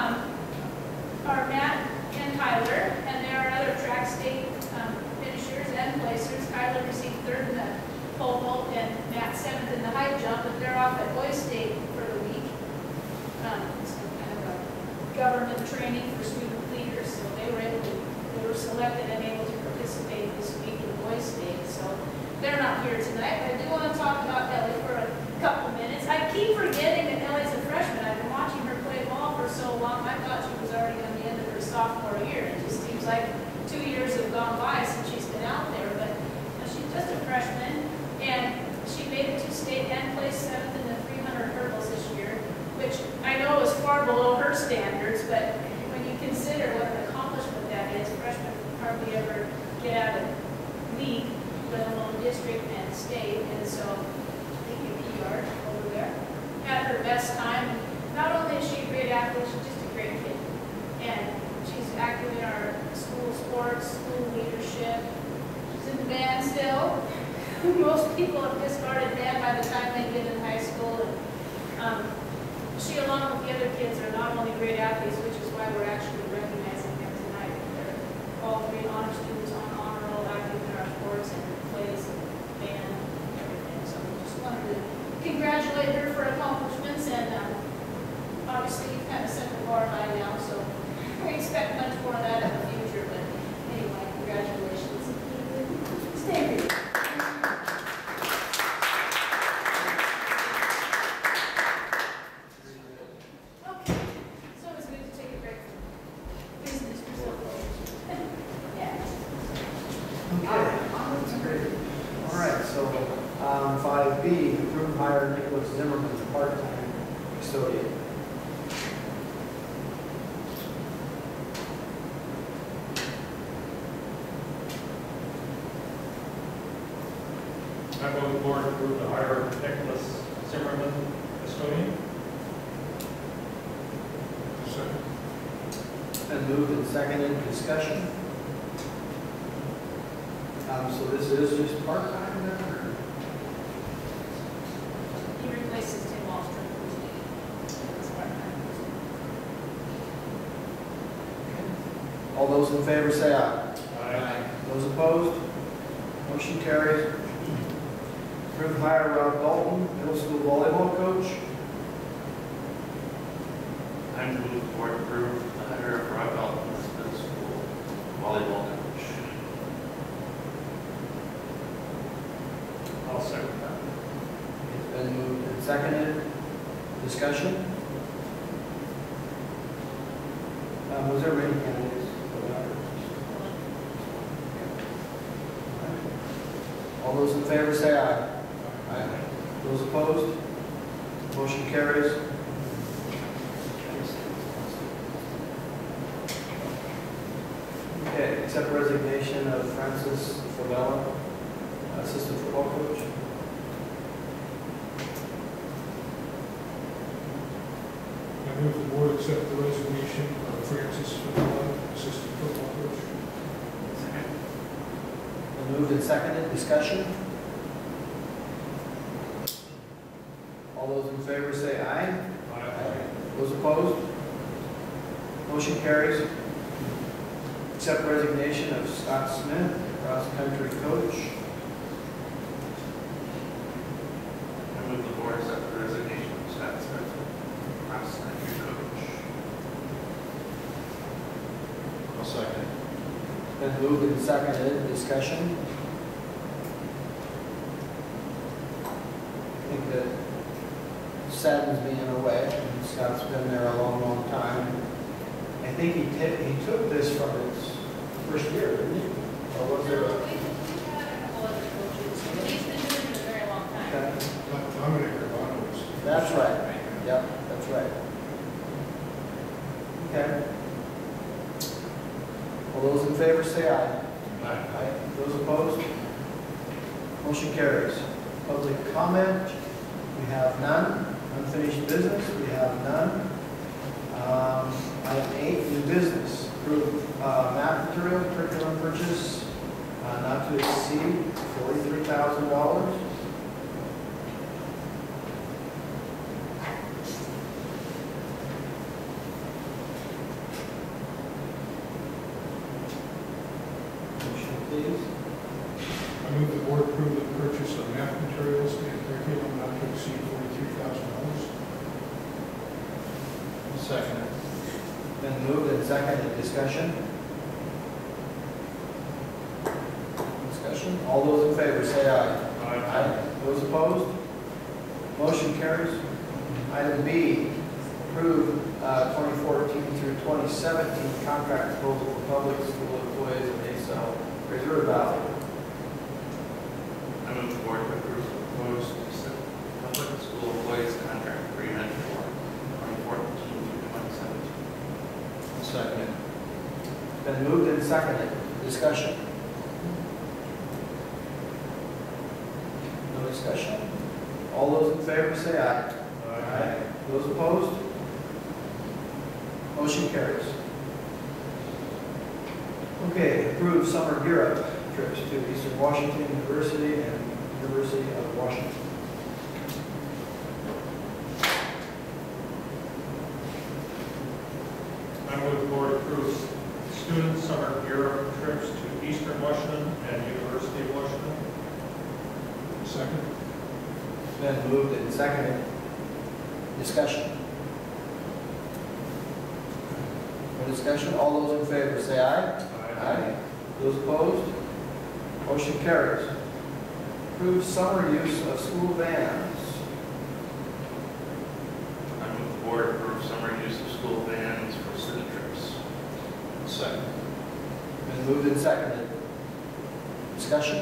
are Matt and Tyler, and they are other track state finishers and placers. Tyler received 3rd in the pole vault and Matt 7th in the high jump, but they're off at Boys State for the week. Some kind of a government training for student leaders, so they were selected and able to participate this week in Boys State. So they're not here tonight, but I do want to talk about Ellie for a couple minutes. I keep forgetting that Ellie's a freshman. I've been watching her play ball for so long, I thought she was already on the end of her sophomore year. It just seems like 2 years have gone by since she's been out there, but she's just a freshman, and she made it to state and placed 7th in the 300 hurdles this year, which I know is far below her standards, but when you consider what an accomplishment that is, freshmen hardly ever get out of league, let alone district and state, and so thank you, PR over there. Had her best time. Not only is she a great athlete, she's just a great kid. And she's active in our school sports, school leadership. She's in the band still. Most people have discarded band by the time they get in high school. And she, along with the other kids, are not only great athletes, which is why we're actually recognizing them tonight. They're all 3 honor students on honor roll, active in our sports and plays and band and everything. So just wanted to congratulate her for accomplishments, and obviously you've kind of set the bar high now, so we expect much more of that in the future, but anyway, congratulations. Stay here. Okay, so it's good to take a break from business for some. Yeah. That's great. All right, so 5B, approved hire Nicholas Zimmerman, part-time custodian. I move the board approve the hire of Nicholas Zimmerman, custodian. Second. And moved and seconded, discussion. So this is just part-time then, or? He replaces Tim Wallstrom, who's part-time. All those in favor say aye. Aye. Those opposed? Motion carries. Approved hire Rob Dalton, middle school volleyball coach. I move the board approve the hire of Rob Dalton as middle school volleyball coach. I'll second that. It's been moved and seconded. Discussion? Was there any candidates for that? All those in favor say aye. Aye. Those opposed? Motion carries. Okay, accept resignation of Francis Favela, assistant football coach. I move the board accept the resignation of Francis Favela assistant football coach. Second. Been moved and seconded, discussion? All those in favor say aye. Those opposed? Motion carries. Accept resignation of Scott Smith, cross-country coach. I move the board accept the resignation of Scott Smith, cross-country coach. I'll second. Been moved and seconded, discussion? I think that saddens me in a way. Scott's been there a long, long time. I think he took this from his first year, didn't he? Or was No, there? we've had a couple other coaches, but he's been doing it a very long time. Okay. Dominic Urbano was. That's right. Yep, that's right. Okay. All those in favor say aye. Aye. Those opposed? Motion carries. Public comment, we have none. Unfinished business, we have none. Item 8, new business. Approve math material curriculum purchase not to exceed $43,000. Motion, please. I move the board approve the purchase of math materials and curriculum not to exceed $43,000. Second. Been moved and seconded. Discussion? Discussion? All those in favor say aye. Aye. Those opposed? Motion carries. Item B, approve 2014 through 2017 contract proposal for public school employees of ASAL Reserve Valley. I move the board to approve the proposed public school employees contract agreement for 2014 through 2017. Second. Been moved and seconded. Discussion? No discussion? All those in favor say aye. Aye. Those opposed? Motion carries. Okay, approve summer gear up trips to Eastern Washington University and University of Washington. I move the board approve student summer Europe trips to Eastern Washington and University of Washington. Second. Been moved and seconded. Discussion? No discussion? All those in favor say aye. Aye. Those opposed? Motion carries. Approve summer use of school vans. I move the board approve summer use of school vans for student trips. Second. Been moved and seconded. Discussion?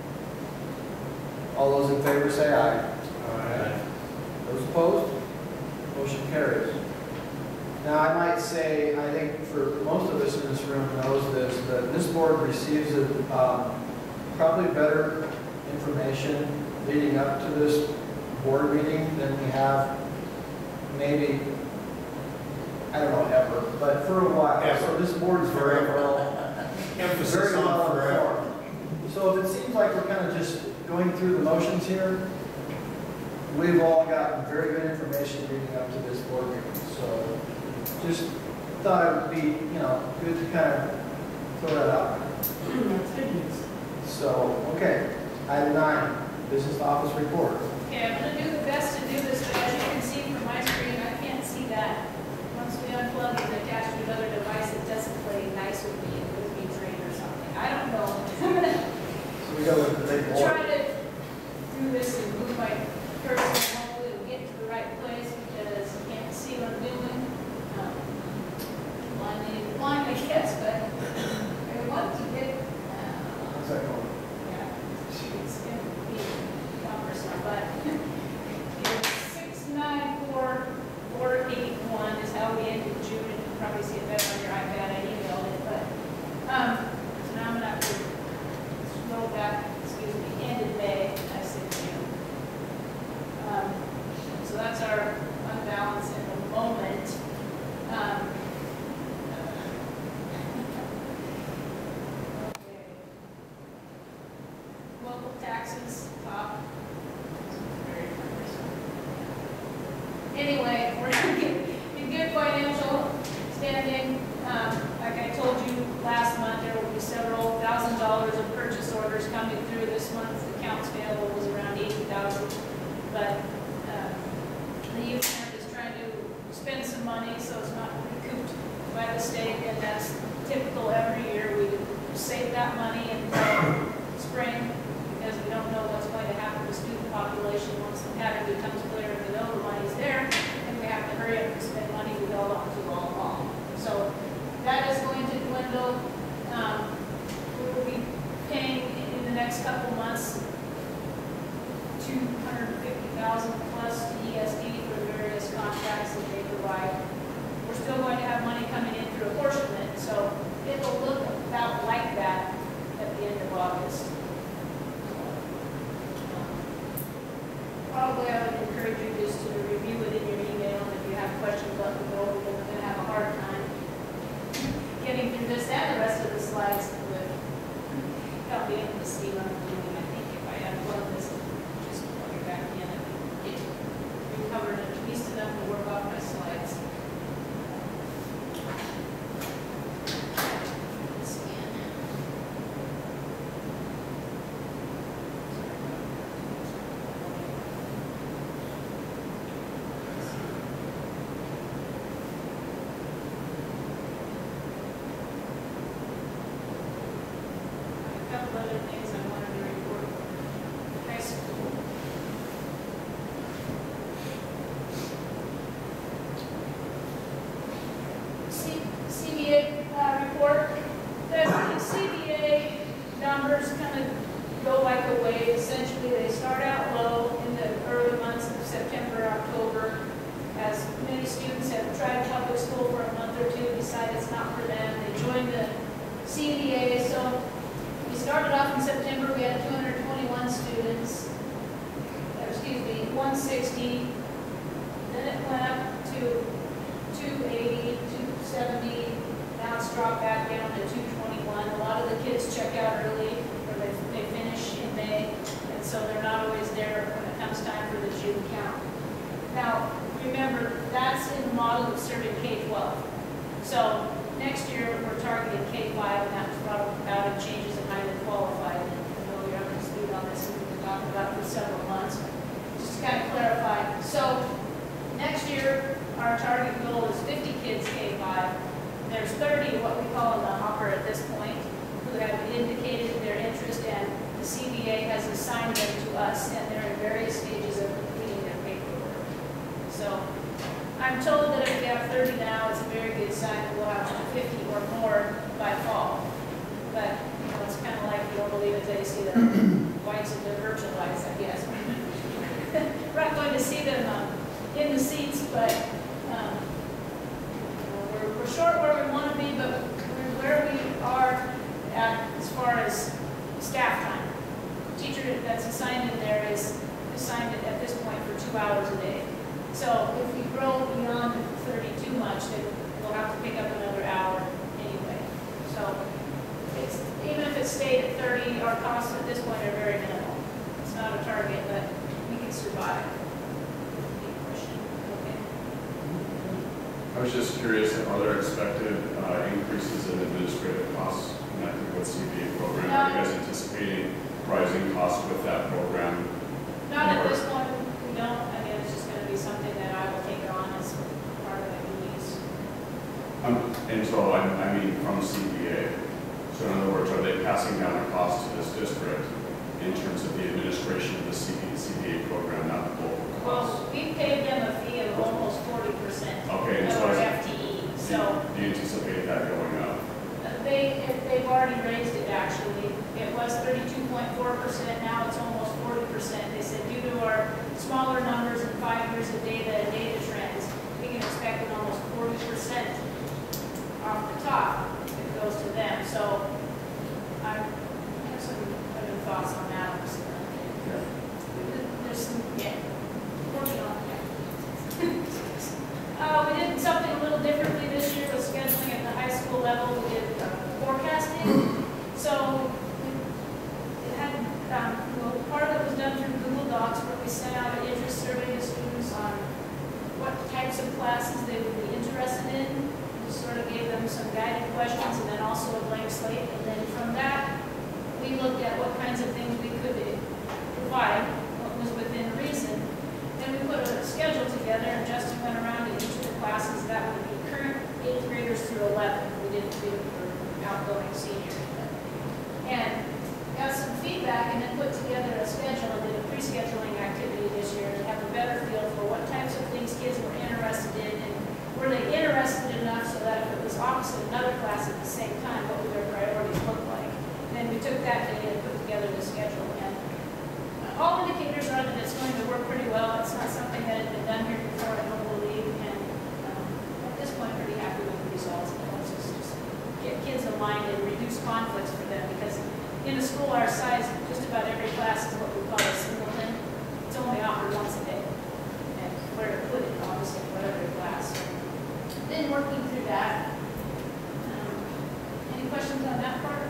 All those in favor say aye. Those opposed? Motion carries. Now, I might say, I think for most of us in this room knows this, that this board receives probably better information leading up to this board meeting than we have maybe, I don't know, ever, but for a while. Ever. So this board is very well, Emphasis very on well forever. informed. So if it seems like we're kind of just going through the motions here, we've all gotten very good information leading up to this board meeting. So just thought it would be, good to kind of throw that out. So, okay, item 9, business office report. Okay, I'm gonna do the best to do this, but as you can see from my screen, I can't see that. Once we unplug and attach to another device, it doesn't play nice with me, it could be drained or something. I don't know. I'm gonna So we got to look at the big board. try to do this and move my cursor, hopefully it'll get to the right place because you can't see what I'm doing. Blind, I guess, but I want to get, How's that going? yeah, it's going to be cumbersome, but 694481 is how we ended June, and you can probably see it better on your iPad, I emailed it, but, so now I'm going to have to scroll back, ended Anyway, we're in good financial standing. Like I told you last month, there will be several $1,000s of purchase orders coming through this month. The accounts payable was around $80,000, but the youth center is trying to spend some money, so it's not recouped by the state, and that's typical every year. We save that money until spring because we don't know what's going to happen with the student population once the pattern becomes clear and we know the money's there, and we have to hurry up and spend money we held on to all along. So that is going to dwindle. We will be paying in the next couple months $250,000 plus to ESD for various contracts that they provide. We're still going to have money coming in through apportionment, so it will look about like that at the end of August. Probably I would encourage you just to review it in your email. If you have questions, let me know. We're going to have a hard time getting through this and the rest of the slides without being able to see what I'm doing. I think if I unplug this, just plug it back in, I can get recovered at least enough to work off my slides. A couple other things I wanted to report. High school. CBA report. The CBA numbers kind of go like a wave. Essentially, they start out low in the early months of September, October, as many students have tried public school for a month or two, decide it's not for them. They join the CBA. So we started off in September, we had 221 students, 160, then it went up to 280, 270, now it's dropped back down to 221. A lot of the kids check out early, or they finish in May, and so they're not always there when it comes time for the June count. Now, remember, that's in the model of serving K-12. So next year, we're targeting K-5, and that was brought about in changes in highly qualified. And I know you're up to speed on this, and we've been talking about it for several months. Just to kind of clarify. So next year, our target goal is 50 kids K-5. There's 30, what we call in the hopper at this point, who have indicated their interest, and the CBA has assigned them to us, and they're in various stages of completing their paperwork. So I'm told that if we have 30 now, it's a very good sign that we'll have 50 or more by fall. But, you know, it's kind of like you don't believe it until you see the whites of the virtual lights, I guess. We're not going to see them in the seats, but we're short where we want to be, but we're where we are at as far as staff time. The teacher that's assigned in there is assigned at this point for 2 hours a day. So if we grow beyond 30 too much, then we'll have to pick up another hour anyway. So it's, even if it stayed at 30, our costs at this point are very minimal. It's not a target, but we can survive. Any question? Okay. I was just curious, are there expected increases in administrative costs connected with CBA program? No. Are you guys anticipating rising costs with that program? Not at this point, we don't. I mean, it's just going to be something that I will take on as part of my duties. And so I mean from CBA. So in other words, are they passing down a cost to this district in terms of the administration of the CBA program, not the local costs? Well, we paid them a fee of almost 40% Okay, of so our FTE. So do you anticipate that going up? they've already raised it actually. It was 32.4%, now it's almost 40%. They said due to our smaller numbers and 5 years of data and data trends, we can expect an almost 40% off the top if it goes to them. So I have some other thoughts on that. Yeah. There's some, yeah, working on that. We did something a little differently this year with scheduling at the high school level. We did forecasting. So it had, well, part of it was done through Google Docs, where we sent out an interest survey to students on what classes they would be interested in. We sort of gave them some guided questions and then also a blank slate. And then from that, we looked at what kinds of things we could provide, what was within reason. Then we put a schedule together, and Justin went around to each of the classes that would be current 8th graders through 11th. We didn't do it for outgoing seniors. And got some feedback and then put together a schedule and did a pre-scheduling activity this year to have a better feel for what types of things kids were interested in, and were they interested enough so that if it was opposite another class at the same time, what would their priorities look like? And then we took that data and put together the schedule. And all indicators are that it's going to work pretty well. It's not something that had been done here before, I don't believe, and at this point, pretty happy with the results. It helps us just get kids aligned and reduce conflicts for them, because in a school our size, just about every class is what we call a singleton. It's only offered once a day, and where to put it, obviously, whatever class. So, been working through that. Any questions on that part?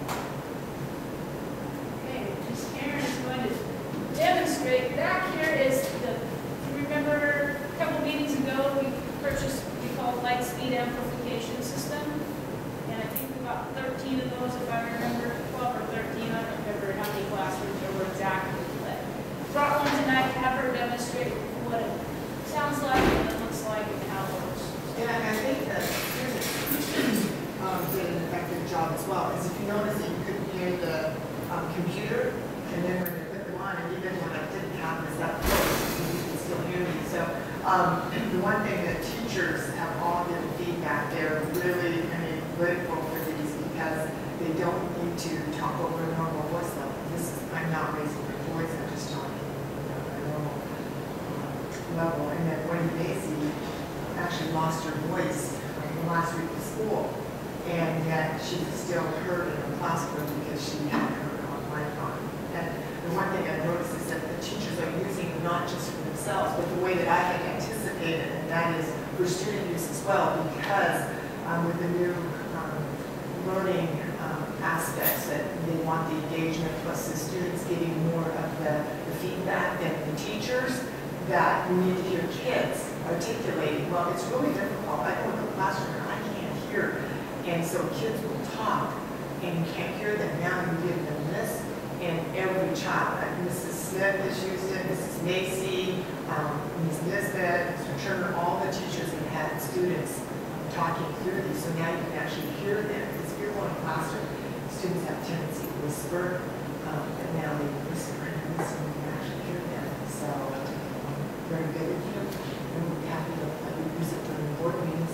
Okay, Ms. Karen is going to demonstrate. Back here is the, if you remember a couple meetings ago, we purchased what we call light speed amplification system. And I think we got 13 of those, if I remember, 12 or 13. I don't remember how many classrooms there were exactly. But brought one tonight to have her demonstrate what it sounds like, what it looks like, and how it works. Yeah, and I think that students did an effective job as well, because if you notice that you couldn't hear the computer, and then when you put them on, and even when I didn't have this up close, you can still hear me. So the one thing that teachers have all given feedback, they're really, grateful for these, because they don't need to talk over a normal voice level. I'm not raising my voice, I'm just talking at a normal level. And then Wendy Macy actually lost her voice the last week of school, and yet she still heard in the classroom because she had her mic on. And the one thing I noticed is that the teachers are using it not just for themselves, but the way that I had anticipated, and that is for student use as well, because with the new learning aspects, that they want the engagement plus the students getting more of the feedback than the teachers, that we need to hear kids articulating. Well, it's really difficult. I go in the classroom and I can't hear. And so kids will talk and you can't hear them. Now you give them this, and every child, like Mrs. Smith has used it, Mrs. Macy, Ms. Nisbet, Mr. Turner, all the teachers have had students talking through these, so now you can actually hear them. Because if you're going to classroom, students have a tendency to whisper, but now they whisper and listen, and you can actually hear them. So, very good. And we're happy to use it during board meetings.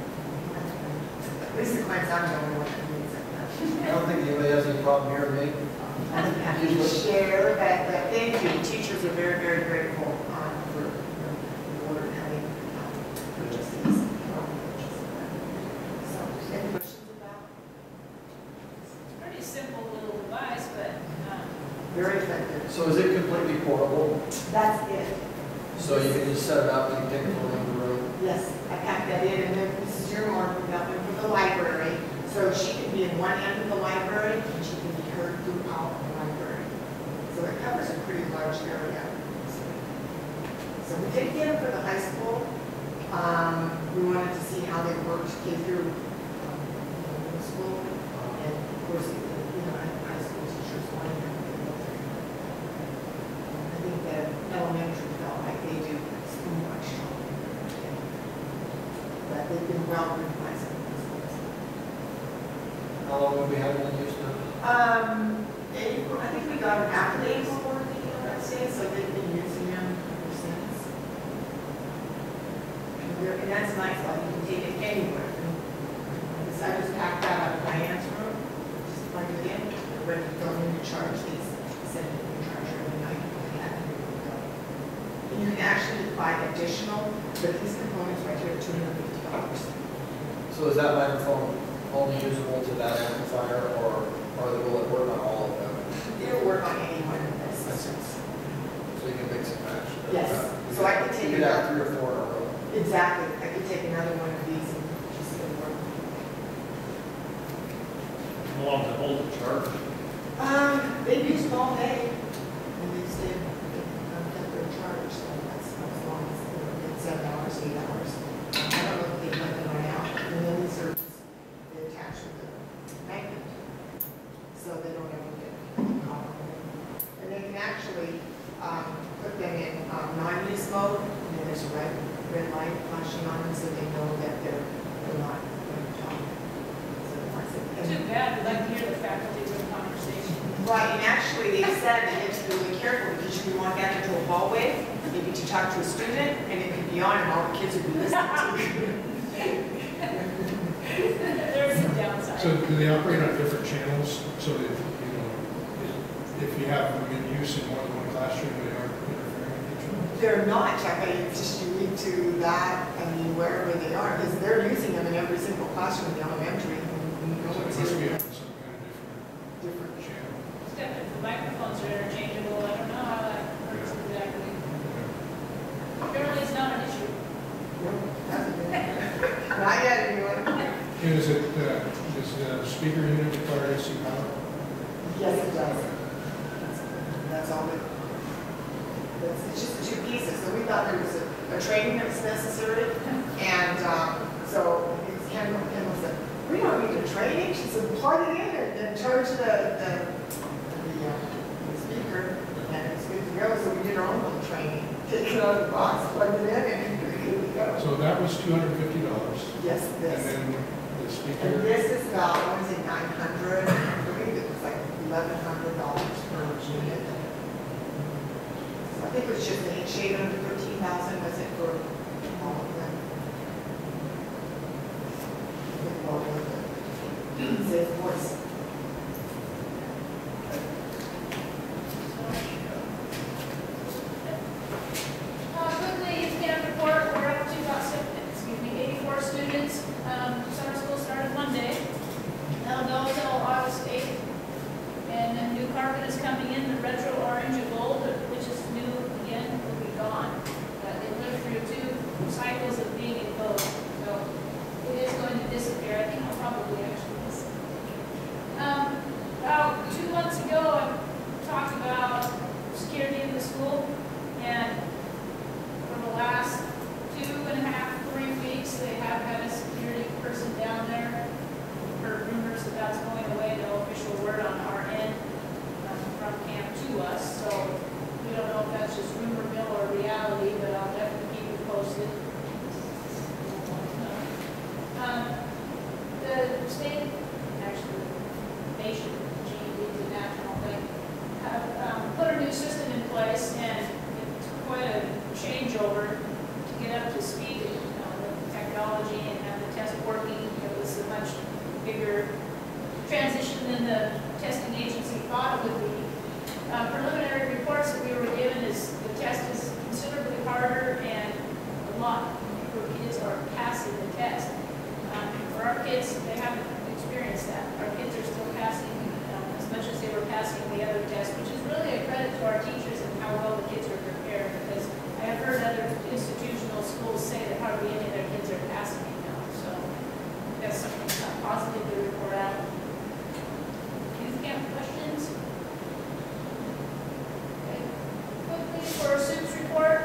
At least the clients I'm the only one that needs it. I don't think anybody has any problem hearing me. I'm happy to share that, thank you. Teachers are very, very grateful for the board having purchased these. So, any questions about? It's a pretty simple little device, but Very effective. So is it completely portable? That's it. So you can just set it up, you can take it from the room? Yes, I packed that in, and then Mrs. Yearmore put that in for the library. So she can be in one end of the library, and she can be heard throughout the library. So it covers a pretty large area. So we did get them for the high school. We wanted to see how they worked, get through middle school. And of course, high school teachers wanted them to go through. I think that elementary felt like they do so much. But they've been well revised. How long have we had one used to? April, I think we got them after the April board meeting, let's say, so they've been using them ever since. And that's nice, like you can take it anywhere. I just packed that out of Diane's room, just plug it in, and when you go in to charge, they send it in charge every night. And you can actually buy additional, but these components right here are $250. So is that microphone only usable to that amplifier, or will it work on all of them? It'll work on any one of this. So you can mix and match? Yes. So I could take You could have 3 or 4 in a row. Exactly. I could take another one of these and just go work. How long to hold the charge? They've used all day. And they stayed, kept their charge, so that's as long as they were 7 hours, 8 hours. mode, and then there's a red light flashing on them so they know that they're not going to talk. So that's it. And- Too bad, we'd like to hear the faculty with conversation. Right, and actually they said that you have to be really careful because you can walk out into a hallway, maybe to talk to a student, and it could be on and all the kids would be listening to you. There's some downside. So do they operate on different channels so that, you know, if you have them in use in more than one classroom, they aren't interfering with each other? They're not, Jeff, it's just unique to that, I mean, wherever they are, because they're using them in every single classroom in the elementary. and no So it one's must be using on them. some kind of different channel. Except if the microphones are interchangeable, I don't know how that works exactly. Apparently it's not an issue. No, hasn't been. Not yet, anyway. And is it, does the speaker unit require AC power? Yes, it does. That's all it, it's just the two pieces, so we thought there was a training that was necessary, and so it's Kendall said, we don't need a training, she said, plug it in and charge the speaker, and it's good to go, so we did our own little training, take it out of the box, plug it in, and we're good to go. So that was $250. Yes, And this. then the And speaker, this is about, I want to say 900, I believe it was like $1,100 per unit. So I think it was just a shade under 13,000, was it for all of them? With all of the safe voice. Quickly, camp report, we're up to about 84 students. Summer school started Monday. That'll go until August 8th. And then new carpet is coming in, the retro orange and gold, which is new again, will be gone. But it lived through 2 cycles of being in vogue. So it is going to disappear. I think I'll probably actually miss it. About 2 months ago, I talked about security in the school. And for the last 2.5, 3 weeks, they have had a security person down there. Heard rumors that that's going away, no official word on our end from camp to us. So we don't know if that's just rumor mill or reality, but I'll definitely keep you posted. The state, actually, nation, the national thing, have put a new system in place, and it's quite a changeover to get up to speed with technology and have the test working. It was a much bigger transition than the testing agency thought it would be. Preliminary reports that we were given is the test is considerably harder and a lot fewer kids are passing the test. For our kids, they haven't experienced that. Our kids are still passing as much as they were passing the other test, which is really a credit to our teachers and how well the kids are prepared, because I have heard other institutional schools say that hardly any of their kids are passing it now. So that's something positive to report out. Youth camp questions? Okay. Quickly for a SUPS report.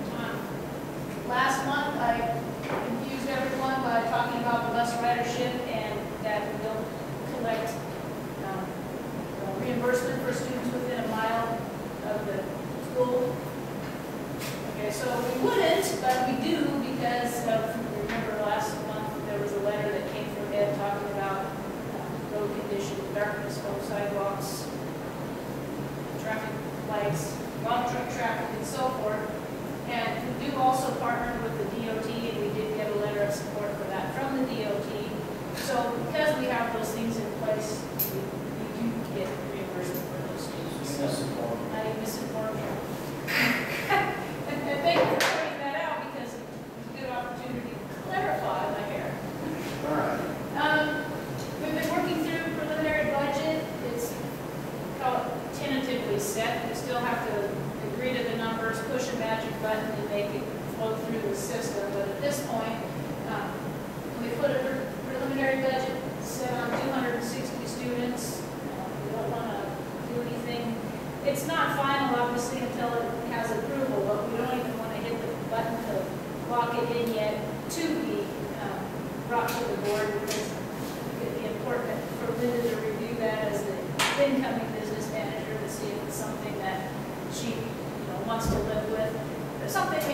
Last month I confused everyone by talking about the bus ridership and that we'll collect reimbursement for students within a mile of the school. Okay, so we wouldn't, but we do because remember last month there was a letter that came from Ed talking about road conditions, darkness, no sidewalks, traffic lights, long truck traffic, and so forth. And we do also partner with the DOT, and we did get a letter of support for that from the DOT. So because we have those things in place, we do get reimbursement for those students. I misinformed you. And thank you for pointing that out, because it's a good opportunity to clarify my hair. All right. We've been working through preliminary budget. It's tentatively set. We still have to agree to the numbers, push a magic button, and make it flow through the system. But at this point, we put a preliminary budget set on 260 students. We don't want to do anything. It's not final, obviously, until it has approval, but we don't even want to hit the button to lock it in yet to be brought to the board, because it'd be important for Linda to review that as the incoming business manager to see if it's something that she wants to live with. It's something we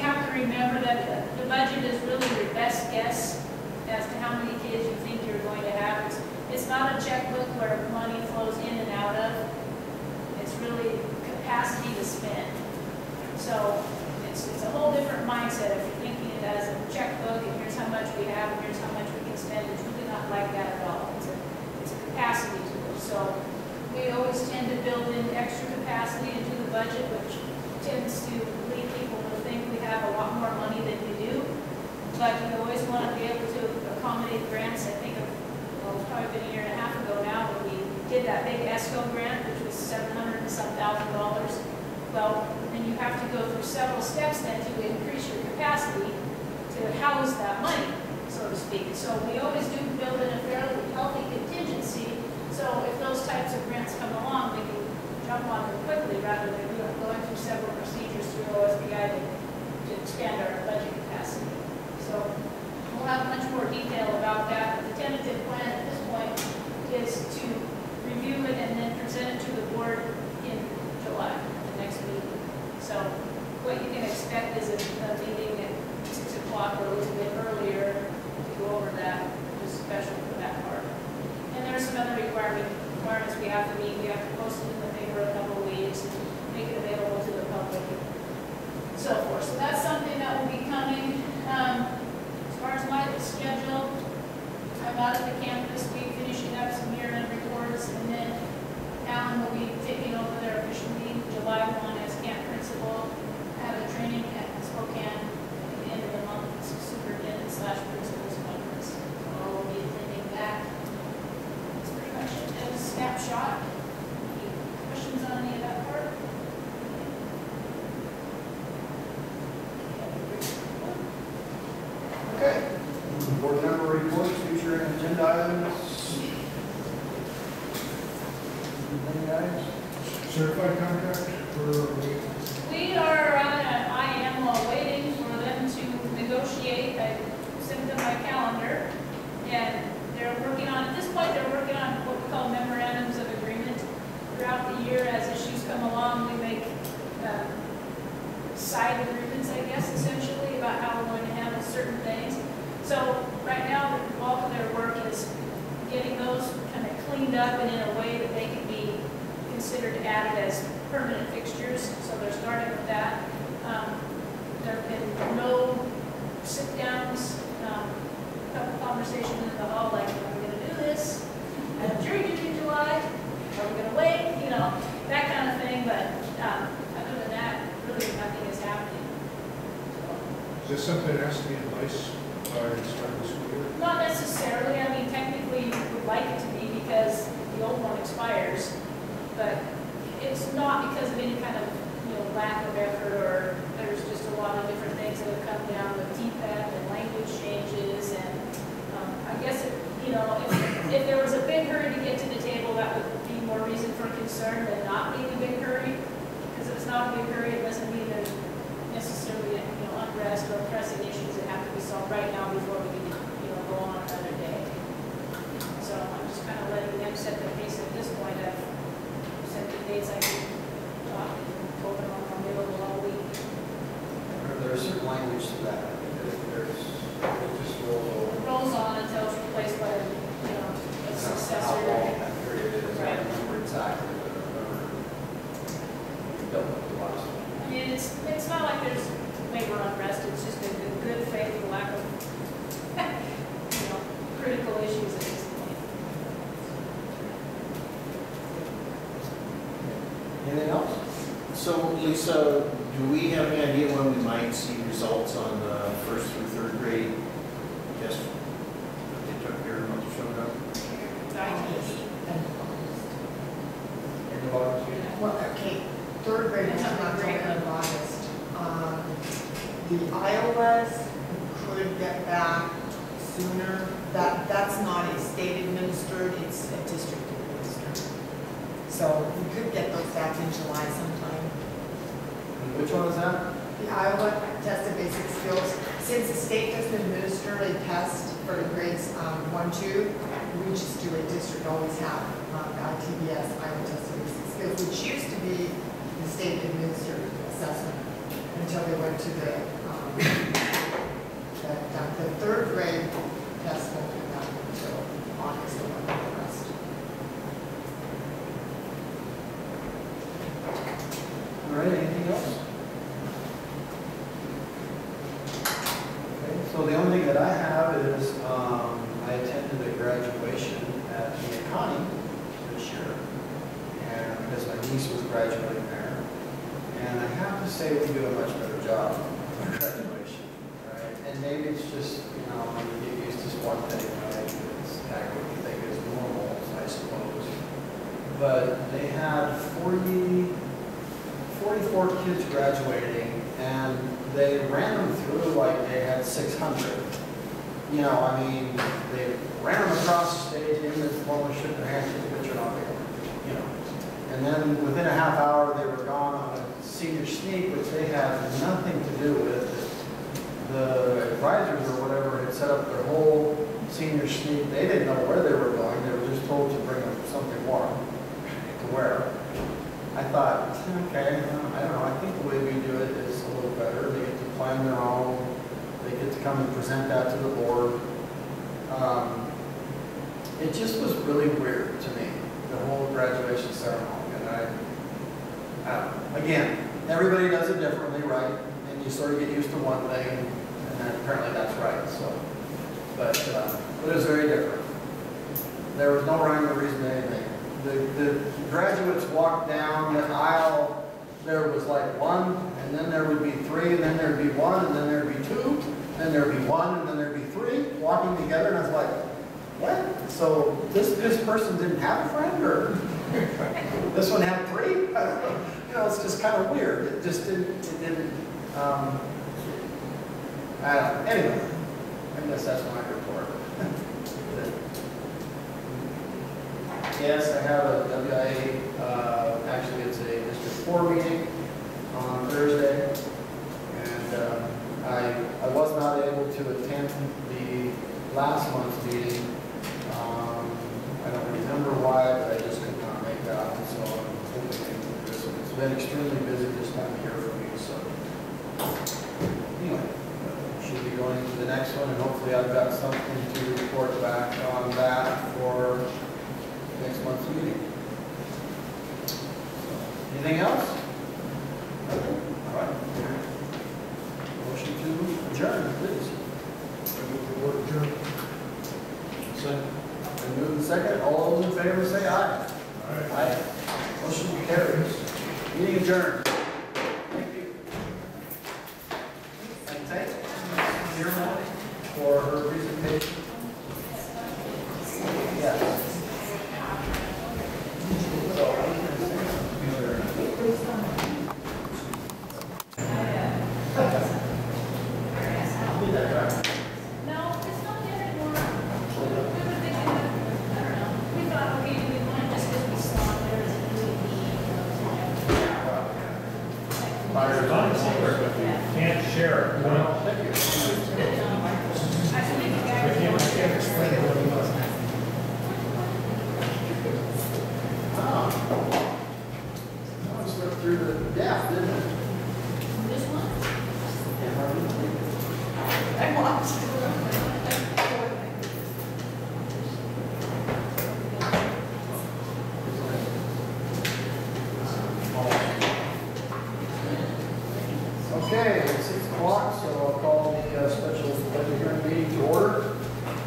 remember that the budget is really your best guess as to how many kids you think you're going to have. It's not a checkbook where money flows in and out of. It's really capacity to spend. So it's a whole different mindset if you're thinking it as a checkbook and here's how much we have and here's how much we can spend. It's really not like that at all. It's a capacity tool. So we always tend to build in extra capacity into the budget, which tends to lead people to think we have a lot more money than we do. But you always want to be able to accommodate grants. I think of, well, it's probably been a year and a half ago now when we did that big ESCO grant, which was $700 and some thousand. Well, then you have to go through several steps then to increase your capacity to house that money, so to speak. So we always do build in a fairly healthy contingency. So if those types of grants come along, we can jump on them quickly rather than going through several procedures through OSBI to expand our budget capacity. So we'll have much more detail about that. But the tentative plan at this point is to review it and then present it to the board in July, the next meeting. So what you can expect is a meeting at 6 o'clock or a little bit earlier to go over that, just special for that part. And there are some other requirements we have to meet. We have to post it in the paper a couple of weeks and make it available to the public and so forth. So that's something that will be coming. As far as my schedule, I'm out at the camp this week finishing up some year-end reports, and then Alan will be taking over their official meeting July 1 as camp principal. I have a training at Spokane at the end of the month. It's a superintendent / principal's conference. So I'll be attending that. That's pretty much it. That was a snapshot. Any questions on any of that part? Okay. Board member reports, future and agenda items. Anything, guys? Certified contract for, We are, I am waiting for them to negotiate. I sent them my calendar, and they're working on, at this point, they're working on what we call memorandums of agreement. Throughout the year, as issues come along, we make side agreements, I guess, essentially, about how we're going to handle certain things. So right now, the bulk of their work is getting those kind of cleaned up and in a way that they can be considered added as permanent fixtures. So they're starting with that. There have been no sit-downs, a couple conversations in the hall like, are we going to do this? And jury duty in July? Are we going to wait? You know, that kind of thing. But other than that, really nothing is happening. is this something that has to be in place by the start of the school year? Not necessarily. I mean, technically, we would like it to be because the old one expires, but it's not because of any kind of, lack of effort, or there's just a lot of different things that have come down with TPEP and language changes, and I guess, if there was a big hurry to get to the table, that would be more reason for concern than not being a big hurry, because if it's not a big hurry, it doesn't mean there's necessarily, unrest or pressing issues that have to be solved right now before we can, go on another day. So I'm just kind of letting them set the pace at this point. I've set the dates I can talk and told them I'm available all week. There's certain language to that. There's just Rolls on until it's replaced by, a how successor. long that period is. I Right. don't remember exactly, but I remember we dealt with the last one. I mean, it's not like there's labor unrest. It's just a good faith lack of, critical issues at this point. Anything else? So Lisa, do we have any idea when we might see results on the 1st through 3rd grade test that they took here in month or so ago? End of August? Well, okay, third grade is not till the end of August. The Iowas could get back sooner. That's not a state administered, it's a district administered. So we could get those back in July sometime. Which one is that? The Iowa test of basic skills, since the state doesn't administer a test for grades 1, 2, we just do a district, always have ITBS, Iowa test of basic skills, which used to be the state administered assessment until they went to the right, anything else? Okay, so the only thing that I have is, I attended a graduation at Connie this year, and because my niece was graduating there, and I have to say we do a much better job for graduation, right? And maybe it's just, you know, when you get used to one thing, right? It's kind of what you think is normal, I suppose. But they had 44 kids graduating, and they ran them through like they had 600. You know, I mean, they ran them across the stage, in this woman shook their hand, took a picture, and off they went, you know. And then within a half hour, they were gone on a senior sneak, which they had nothing to do with. The advisors or whatever had set up their whole senior sneak. They didn't know where they were going. They were just told to bring them something warm to wear. I thought, okay, I don't know, I think the way we do it is a little better. They get to plan their own. They get to come and present that to the board. It just was really weird to me, the whole graduation ceremony. And I don't know. Again, everybody does it differently, right? And you sort of get used to one thing, and then apparently that's right. So, but it was very different. There was no rhyme or reason to anything. The graduates walked down the aisle. There was like one, and then there would be three, and then there'd be one, and then there'd be two, then there'd be one, and then there'd be three walking together. And I was like, what? So this person didn't have a friend, or this one had three? I don't know. You know, it's just kind of weird. It just didn't. I don't know. Anyway, I guess that's my report. Yes, I have a WIA, actually it's a District 4 meeting on Thursday, and I was not able to attend the last month's meeting. I don't remember why, but I just could not make that, so I'm hoping it's been extremely busy this time of year for me, so. Anyway, should be going to the next one, and hopefully I've got something to report back on that for next month's meeting. Anything else? All right. Motion to adjourn, please. Adjourn. Second. Been moved and second. All those in favor say aye. Aye. Motion carries. Meeting adjourned. Thank you. And thank Irma for her presentation. Yes. No, it's not there anymore. We were thinking, I don't know, we thought, okay, do we want it just because we saw there as an There's on the secret, but you can't share it. Well, thank you. I think you guys. I slipped through the gap, didn't it? This one? I watched. Okay, it's 6 o'clock, so I'll call the special budget hearing meeting to order.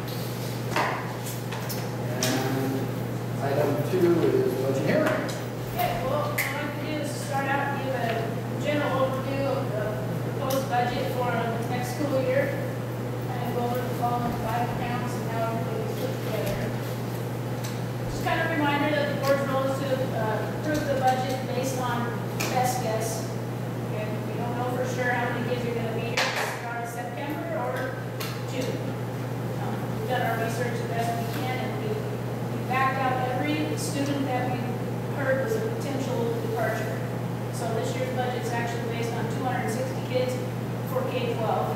And item 2 is budget hearing. Okay, well, what I'd like to do is start out and give a general overview of the proposed budget for the next school year. And go over the following 5 accounts and how everything is put together. Just kind of a reminder that the board's role is to approve the budget based on best guess. Okay, we don't know for sure how many kids are going to be here at the start of September or June. We've done our research the best we can, and we backed out every student that we heard was a potential departure. So this year's budget is actually based on 260 kids for K-12.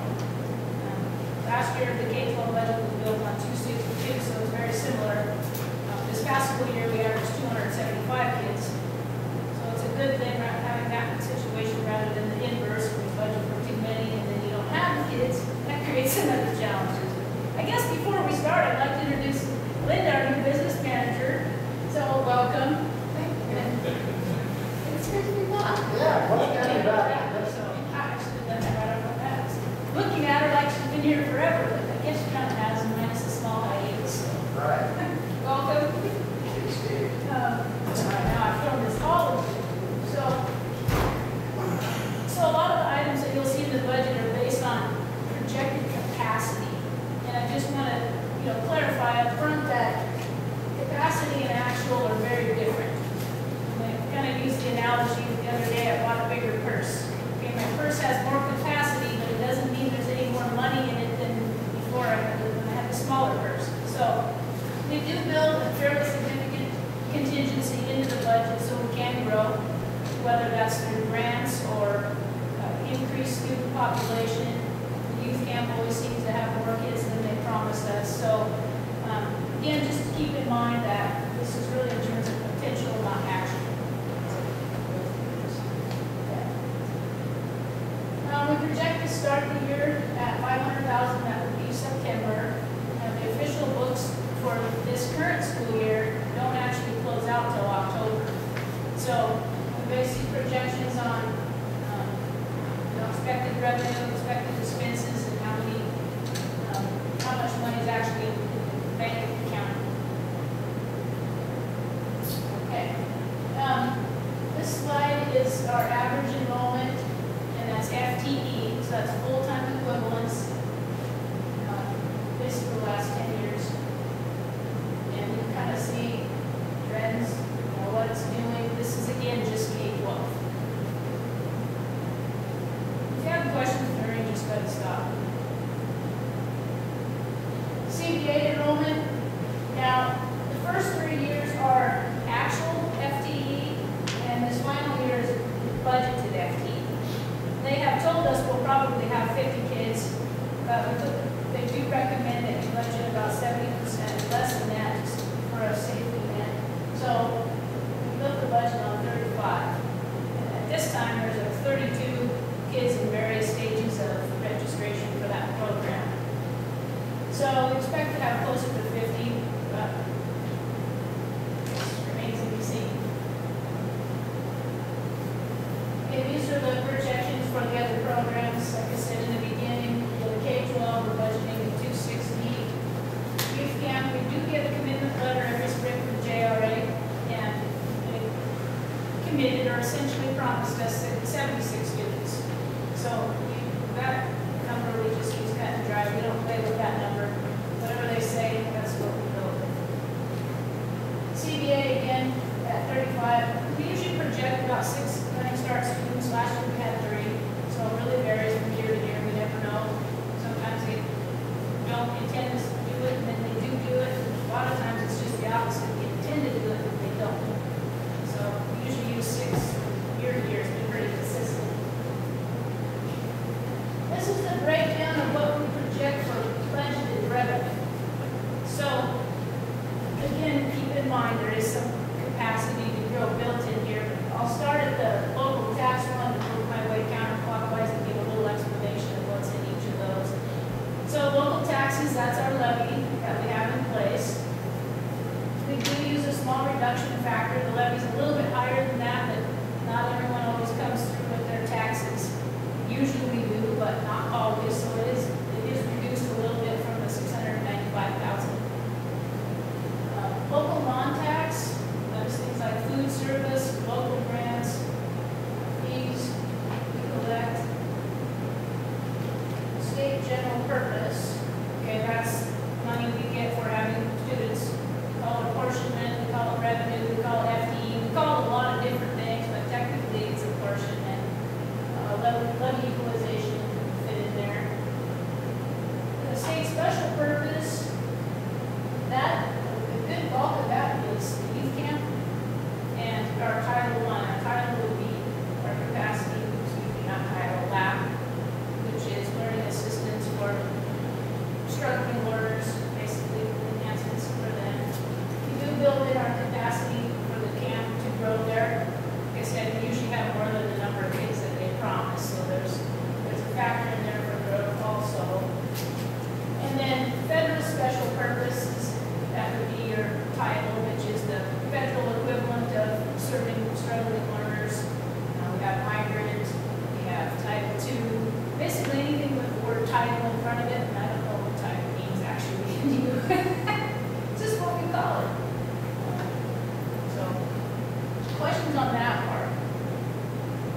Last year, the K-12 budget was built on 262, so it's very similar. This past school year, we averaged 275 kids. So it's a good thing having that situation rather than the inverse, where we budget for too many and then you don't have the kids. That creates another challenge. I guess before we start, I'd like to introduce Linda, our new business manager. So welcome. It's good to be back. Yeah, Yeah, what's Candy back? So I actually done that right off my bat. Looking at her like she's been here forever, but I guess she kind of has, minus a small hiatus. Right. Welcome. Right now I've thrown this all over. So a lot of the items that you'll see in the budget are based on projected capacity. And I just want to, clarify up front that capacity and actual are very different. I kind of used the analogy the other day, I bought a bigger purse. Okay, my purse has more capacity, but it doesn't mean there's any more money in it than before when I had the smaller purse. So we do build a fairly significant contingency into the budget so we can grow, whether that's through grants or increased student population. The youth camp always seems to have more kids than they promised us. So again, just to keep in mind that this is really in terms of potential, not actual. We project to start the year at $500,000. That would be September. The official books for this current school year don't actually close out till October. So we base these projections on expected revenue, expected expenses, and how much money is actually in the bank account. Okay. This slide is our average enrollment, and that's FTE, so that's full-time equivalents, basically the last 10 years. And you can kind of see trends, what it's doing. This is again just K-12. If you have questions during, just go ahead and stop. CBA enrollment. Now, the first 3 years are actual FTE, and this final year is budgeted FTE. They have told us we'll probably have 50 kids. They do recommend that you budget about 70% less than that, just for a safety net. So we built the budget on 35. And at this time, there's 32 kids in various stages of registration for that program. So we expect to have closer to 50, but this remains to be seen. Okay, these are the projections for the other programs. Like I said in the beginning, for the K-12, we're budgeting at 260. Youth camp, we do get a commitment letter every spring from JRA, and they committed or essentially promised us 76 students. So that number we just use cut and dry. We don't play with that number. Whatever they say, that's what we build. CBA again at 35. We usually project about 6 learning start students. Last year we had 3. So it really varies from year to year. We never know. Sometimes they don't intend to do it, and then they do it. A lot of times it's just the opposite. They intend to do it, and they don't. So we usually use 6 year to year. It's been pretty consistent. This is the breakdown of what we project for budgeted revenue. So, again, keep in mind there is some capacity to grow built in here. I'll start at the local tax one and work my way counterclockwise and give a little explanation of what's in each of those. So, local taxes, that's our levy that we have in place. We do use a small reduction factor. The levy's a little bit higher than that, but not everyone always comes through with their taxes. Usually we do, but not always, so it is reduced a little bit from the $695,000. Local non-tax, those things like food service, local grants, fees we collect. State general purpose, okay, that's money we get for having students. We call it apportionment, we call it revenue, we call it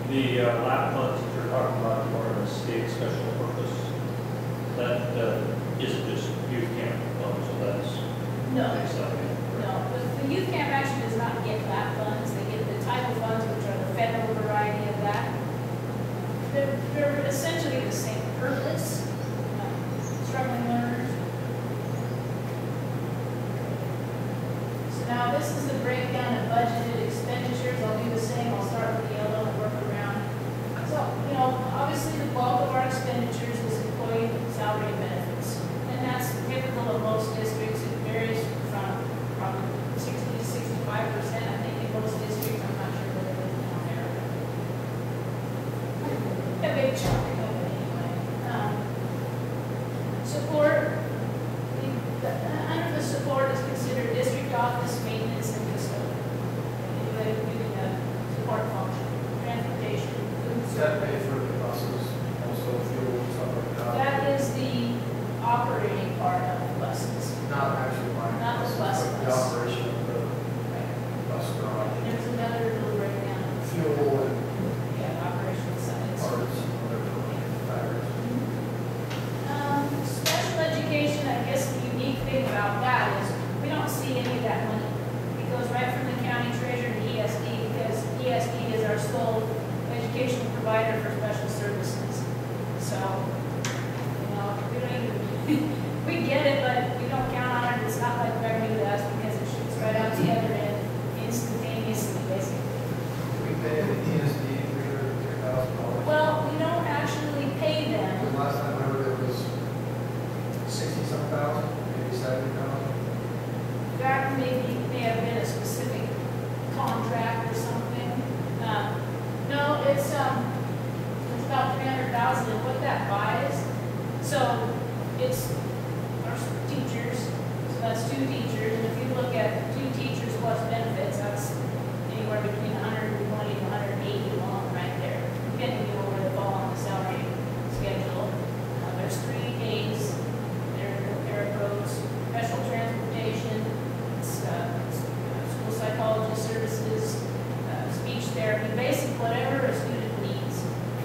The lap funds that you're talking about for the state special purpose, that isn't just youth camp funds, so that's No, exciting. no, the youth camp actually does not get lap funds, they get the title funds, which are the federal variety of that. They're essentially the same purpose, struggling learners. So now this is the breakdown of budgeted expenditures. I'll do the same. I'll start with the yellow and work around. So, obviously the bulk of our expenditures is employee salary and benefits. And that's typical of most districts. It varies from 60 to 65%, I think, in most districts. I'm not sure what it is in America. A big chunk of it anyway. Support. Under the support is considered district office, maintenance, and custodian. Anybody doing the support function, transportation, food Does that service. pay for the buses, also fuel, stuff like that? That is the operating part of the buses. Not actually buying Not the buses, but the buses. operation of the bus garage, There's another little breakdown. fuel and Yeah, operational sides. parts, whatever, batteries. Special education, I guess the unique thing about that is we don't see any of that money. It goes right from the county treasurer to ESD because ESD is our sole educational provider for special services. So, we don't even, we get it, but we don't count on it. It's not like revenue to us because it shoots right out the other end instantaneously, basically. We pay the ESD $3,000. Well, we don't actually pay them. The last time I heard it was 60-some thousand, maybe 70,000. That may have been a specific contract or something. No, it's about 300,000, and what that buys. So it's our teachers, so that's 2 teachers, and if you look at 2 teachers plus benefits, that's anywhere between 120 to 180 a month right there, depending on where they fall on the salary schedule. There's 3 aides, there are parapros, special transportation, school psychology services, speech therapy, basic whatever a student needs.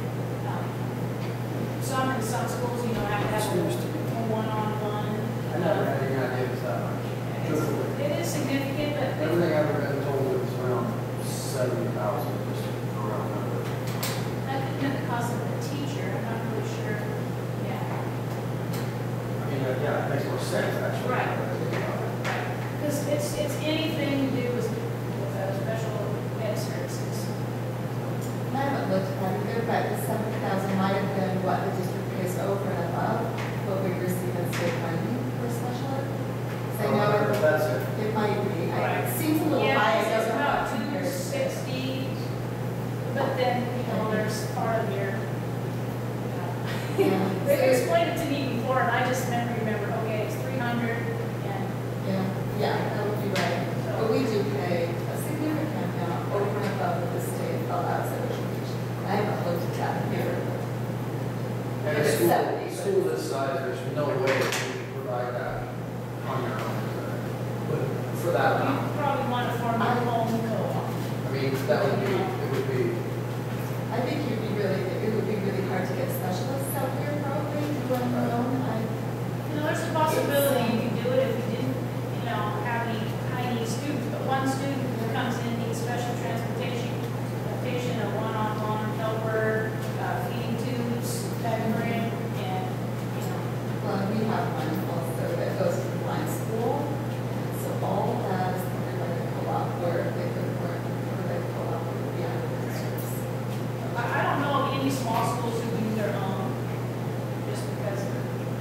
Some schools, have to have a one-on-one. I never had any idea it was that much. It is significant, but Everything I've ever been told it was around 70,000, just around number. I think at the cost of the teacher, I'm not really sure. Yeah. I mean, yeah, it makes more sense actually. Right. when I think about it. Because it's anything to do with special ed services. I haven't looked at it either, but the 70,000 might have been what the district pays over and above what we receive in state funding for special ed. So I know That's it. it might be, Right. it seems a little Yeah, high, I it's don't know how about it compares to. 260, but then, there's part of your, Yeah. they've explained it to me before, and I just never remember, okay, it's 300, and Yeah, that would be right. But we do pay a significant amount over and above what the state allows education. I haven't looked at that here. And If a it's school, 70, but- school this size, there's no way that you can provide that on your own. But for that you amount, probably want to form your own co-op. I mean, that would be, it would be, I think it would be really hard to get specialists out here probably to run their own. There's a possibility you could do it if you didn't, have any high-need students, but one student who comes in needs special transportation, a one-on-one helper, feeding tubes, diapering, and, Well, we have one also that goes to the blind school. So all of that is covered by the co-op where they could work for the co-op would be out of districts. I don't know of any small schools who do their own, just because of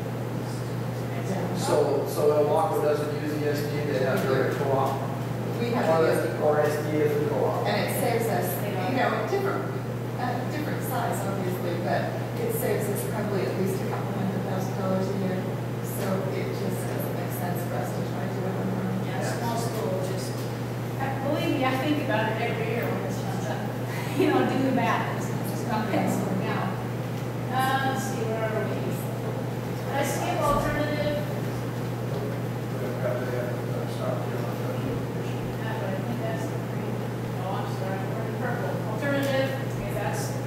so Ilwaco doesn't use ESD, they have their co-op. We have Or to use or SD as a co-op. and it saves us, different size obviously, but it saves us probably at least $200,000 a year. So it just doesn't make sense for us to try to do it on our own. Yeah, small school, just, believe me, I think about it every year when this comes up. Do the math, it's just not penciling out. Let's see, where are we? Did I skip alternative? I think that's the green. Oh, I'm sorry, we're in purple. Alternative, okay, that's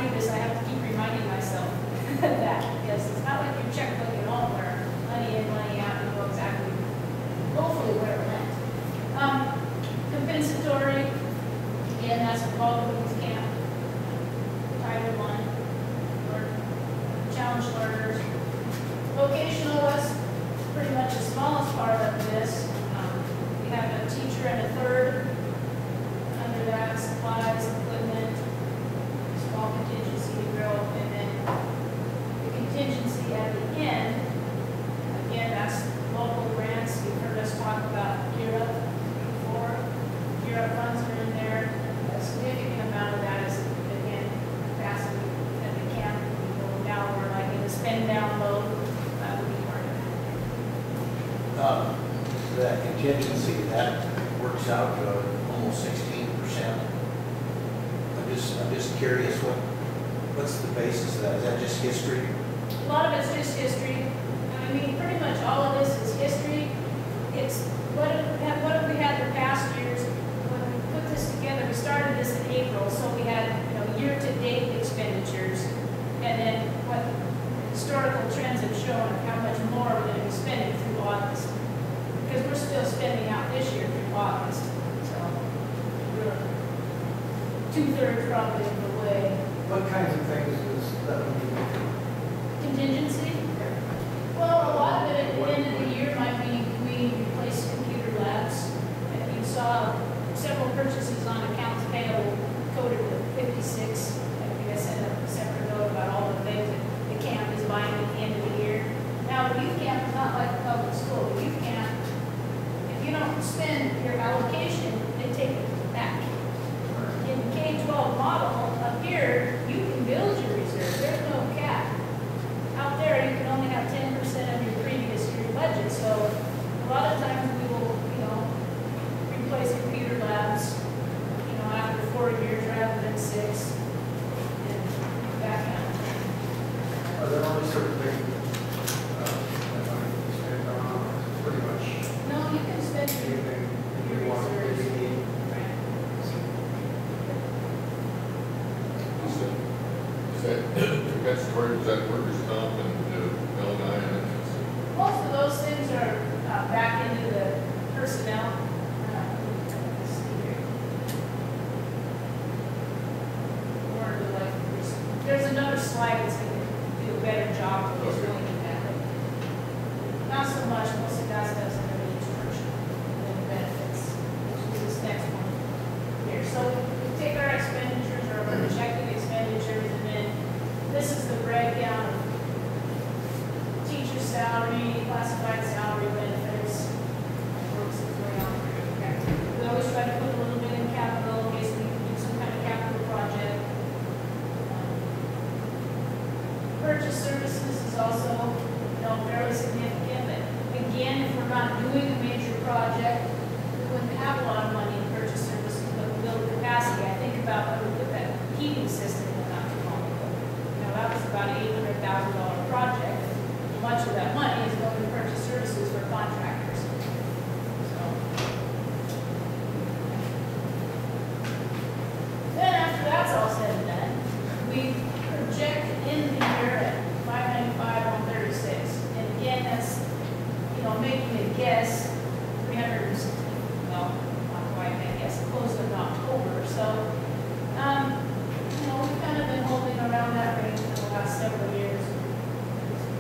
do this, I have to keep reminding myself that, because it's not like your checkbook at home where money in, money out, you know exactly, hopefully where it went. Compensatory, again, that's involved with this camp. Title I, or challenge learners. Vocational was pretty much the smallest part of this. We have a teacher and a third. Under that, supplies, equipment, small contingency to grow, and then the contingency at the end. Again, that's local grants. You've heard us talk about Gear Up before. Gear Up funds are in there. A significant amount of that is, again, capacity at the camp. Now we're like in the spend down mode. That would be part of that. That contingency, that works out to almost 16%. I'm just curious, what's the basis of that? Is that just history? A lot of it's just history. I mean, pretty much all of this is history. It's what have we had the past years. When we put this together, we started this in April, so we had, you know, year-to-date expenditures, and then what historical trends have shown how much more we're going to be spending through August. Because we're still spending out this year through August. So we're 2/3 probably of the way. What kinds of things is that would be? Contingency? Well, a lot of it at the end of the year might be we replace computer labs. And you saw several purchases on accounts payable coded with 56. I think I sent a separate note about all the things that the camp is buying at the end of the year. Now, the youth camp is not like a public school. The youth camp, if you don't spend your allocation, they take it back. In the K-12 model, up here, you can build your reserve. There's no cap. Out there, you can only have 10% of your previous year budget. So a lot of times we will, you know, replace computer labs, you know, after 4 years rather than 6, and that kind of thing. Are there only certain things that money can be spent on, or is it pretty much No, you can spend your anything you want to reserves. really need? Right. Is that compensatory, is that workers' comp and L&I and that? Most of those things are back into the personnel. Let's see here. More to like, there's another slide that's going to do a better job of explaining that. Not so much, most of that does under the instruction and benefits, which is this next one here. So we take our expenditures or our projected expenditures, and then this is the breakdown of teacher salary, classified salary, benefits. Works its way on through. Okay. We always try to put a little bit in capital in case we do some kind of capital project. Purchase services is also, you know, fairly significant, but again, if we're not doing a major project, we wouldn't have a lot of money in purchase services, but we build capacity. I think about when we put that heating system in not too long ago. You know, that was about an $800,000 project. Much of that money is going to purchase services for contractors. So. Then after that's all said and done, we project in the year at 595 on 36. And again, that's, you know, making a guess, 300, well, not quite a guess, close to October. So, you know, we've kind of been holding around that range for the last several years.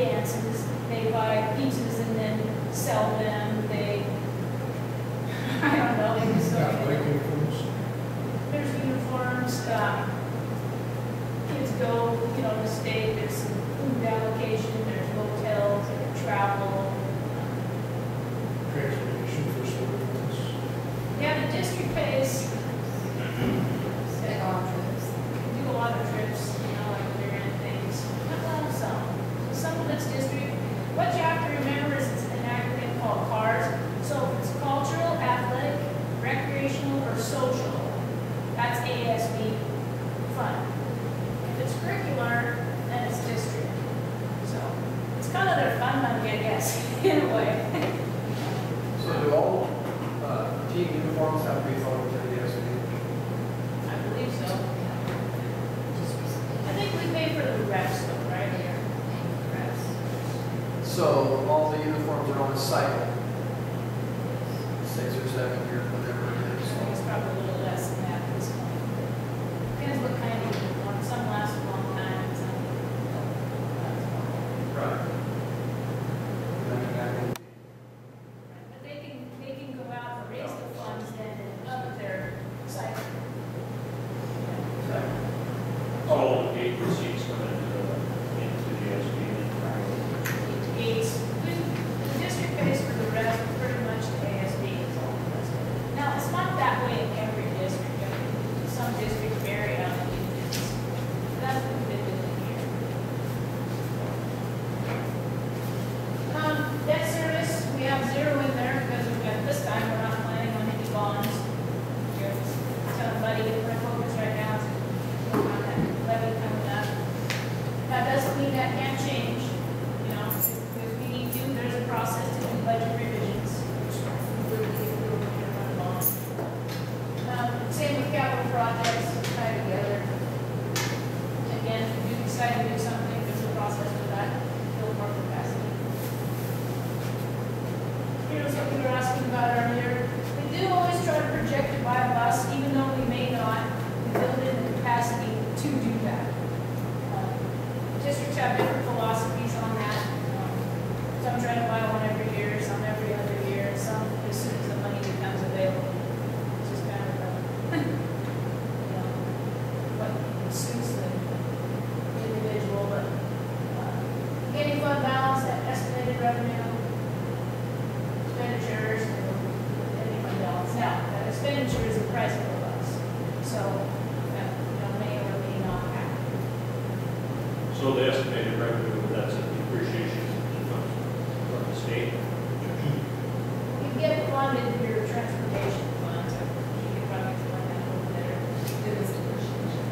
dances, they buy pizzas and then sell them, they, I don't know, they just don't. Athletic uniforms. There's uniforms, kids go, you know, to state, there's some food allocation, there's hotels, there's travel. Transportation for students. Yeah, the district pays, Take on trips. do a lot of trips, you know, like bigger things. Well, some of it's district. What you have to remember is it's an acronym called CARS. So if it's cultural, athletic, recreational, or social, that's ASB fund. If it's curricular, then it's district. So it's kind of their fund money, I guess, in a way. So do all team uniforms have to be followed to the SB? I believe so. I think we pay for the refs though, right? Refs. So all the uniforms are on a cycle? 6 or 7 years, whatever it I is. think it's probably a little less than that at this point. Depends what kind of uniform. Some last a long time, some Right. but they can go out and raise the funds then and up their cycle. All the gate receipts come into the SB. Gates, the district pays for the rest, pretty much the ASB is all the rest. Now, it's not that way in every district. Some districts vary on the units. That's what we've been doing here. Debt service, we have 0 in there because we've got, this time we're not planning on any bonds. We're just telling Buddy, our focus right now is on that levy coming up. That doesn't mean that can't change, you know, if we need to, there's a process to do budget revisions, which we will be approving to run bonds. Same with capital projects, tie together. Again, if you decide to do something, there's a process for that, build more capacity. Here's what we were asking about earlier. We do always try to project to buy a bus, even though we may not. We build in the capacity to do that. Districts have different philosophies on that. Some try to buy one every year, some every other year, some as soon as the money becomes available. It's just kind of you know, what suits the individual. But beginning fund balance, that estimated revenue, expenditures, any fund balance. Now, that expenditure is the price of the bus. So that may or may not happen. So the estimated revenue, that's a depreciation from the state. You get funded your transportation funds. You can probably explain that a little better. It is depreciation.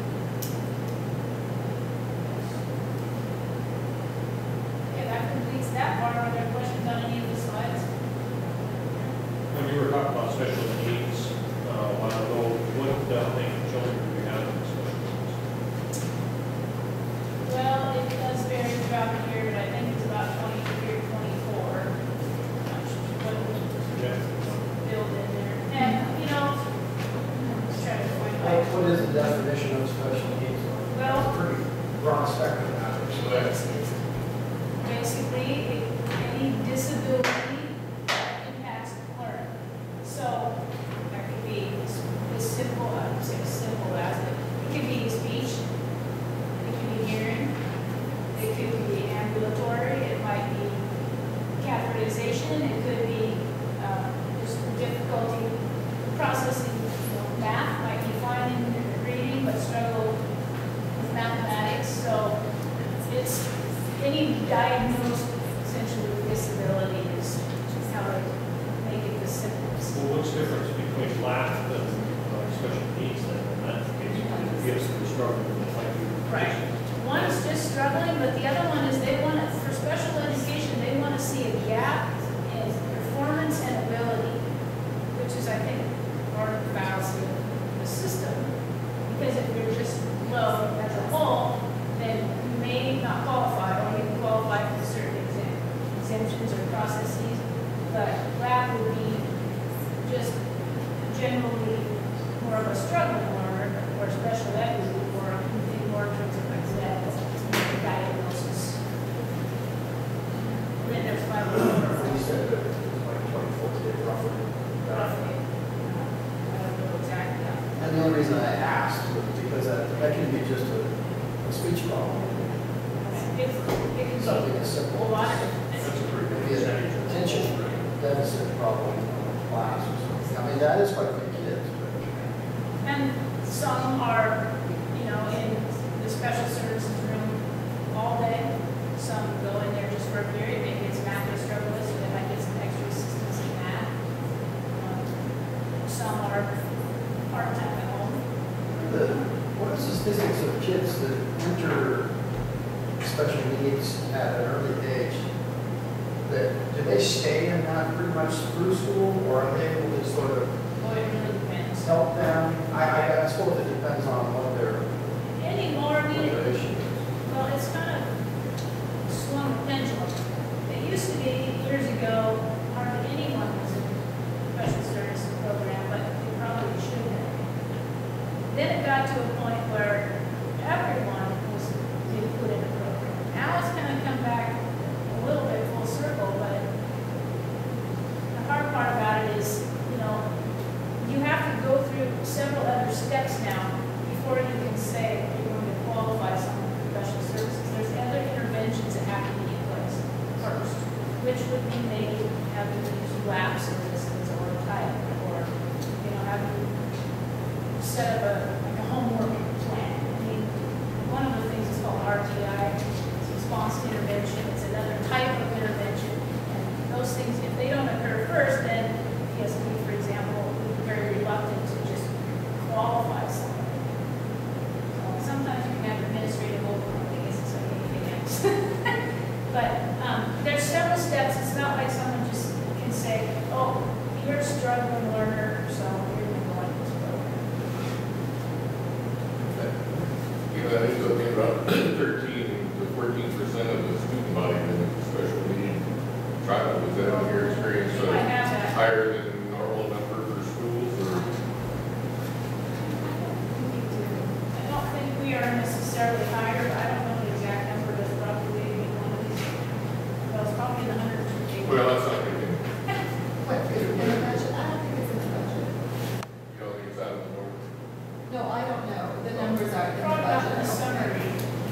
Okay, that completes that part. Are there questions on any of the slides? When you were talking about special needs a while ago, what many children do we have in special needs? Well, it does vary throughout the year, but I think it's about 23 or 24. Not sure what Yeah. build in there. And, you know, let's try to find What is the definition of special needs? Well, Pretty broad spectrum out there. it's basically any disability that impacts learning. So that could be as simple, I would say as simple as it could be speech, it could be hearing, it could be ambulatory, it might be catheterization, it could be just difficulty processing, math, might be fine in reading but struggle with mathematics. So it's any diagnosed essentially disability is how to make it the simplest. Well, what's the difference between lack and special needs then in that case? If you have some struggle with it, like you. Right. One is just struggling, but the other one is they want to, for special education, they want to see a gap in performance and ability, which is, I think, part of the fallacy of the system. Because if you're just low as a whole, then you may not qualify, or you can qualify for certain exemptions or processes. But lab would be just generally more of a struggling learner, or special ed would be more in terms of like that, diagnosis. have a number. He said that it was like 24 days roughly. Roughly. I don't know exactly. And the only reason I asked was because that can be just a speech problem. It can be Something as a simple lot as of, That's a pretty good maybe percentage. an attention deficit problem in class or something. I mean, that is quite a few kids, but. and some are, you know, in the special services room all day. Some go in there just for a period, maybe it's math they struggle with, so they might get some extra assistance in that. Some are part-time at home. What is the statistics of kids that enter special needs at an early age? Do they stay in that pretty much through school, or are they able to sort of Boy, it really depends. help them? I suppose it depends on what their Anymore, I mean, issue is. well, it's kind of swung the pendulum. It used to be years ago, hardly anyone was in a special services program, but they probably should have. Then it got to a point where everyone was being put in a program. Now it's kind of come back a little bit full circle, but the hard part about it is, you know, you have to go through several other steps now before you can say you're going to qualify someone for special services. There's other interventions that have to be in place first, which would mean maybe having to use lab services or type, or, you know, having to set up a homework plan. I mean, one of the things is called RTI, it's response to intervention. It's another type of intervention. And those things, if they don't occur first, then PSP, for example, would be very reluctant to just qualify somebody. So sometimes you can have administrative overload, I guess it's like anything else. But there's several steps. It's not like someone just can say, oh, you're a struggling learner, so you're going to go into this program. You know, that is something about 13 to 14% of the student body that is a special need child. Is that in your experience You might have that. higher than normal number for schools, or? I don't think we are necessarily higher, but I don't know the exact number, but it's probably one of these, well, it's probably in the hundreds. Well, that's not thinking, What, is it in the budget? I don't think it's in the budget. you don't think it's out of the norm? No, I don't know. The numbers are in the Probably about budget. in the summary.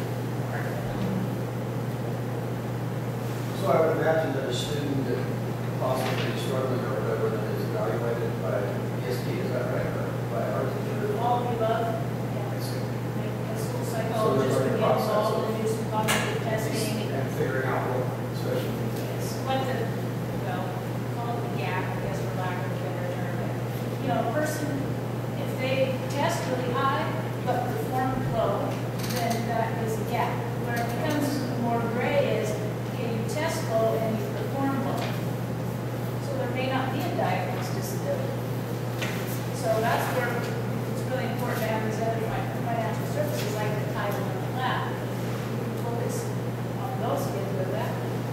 So I would imagine that a student that possibly is struggling or whatever that is evaluated by ESP, is that right? Or by our teacher? All of the above, I see. a school So psychologist there's would a be process involved of- and do some cognitive testing. And figuring out what special needs. Yes, what the, well, call it the gap, I guess, for lack of a better term. But, you know, a person, if they test really high but perform low, then that is a gap. Where it becomes more gray is, okay, you test low and you perform low. So there may not be a diagnosed disability. So that's where it's really important to have these other financial services like the title and the lab. Focus on those kids with that.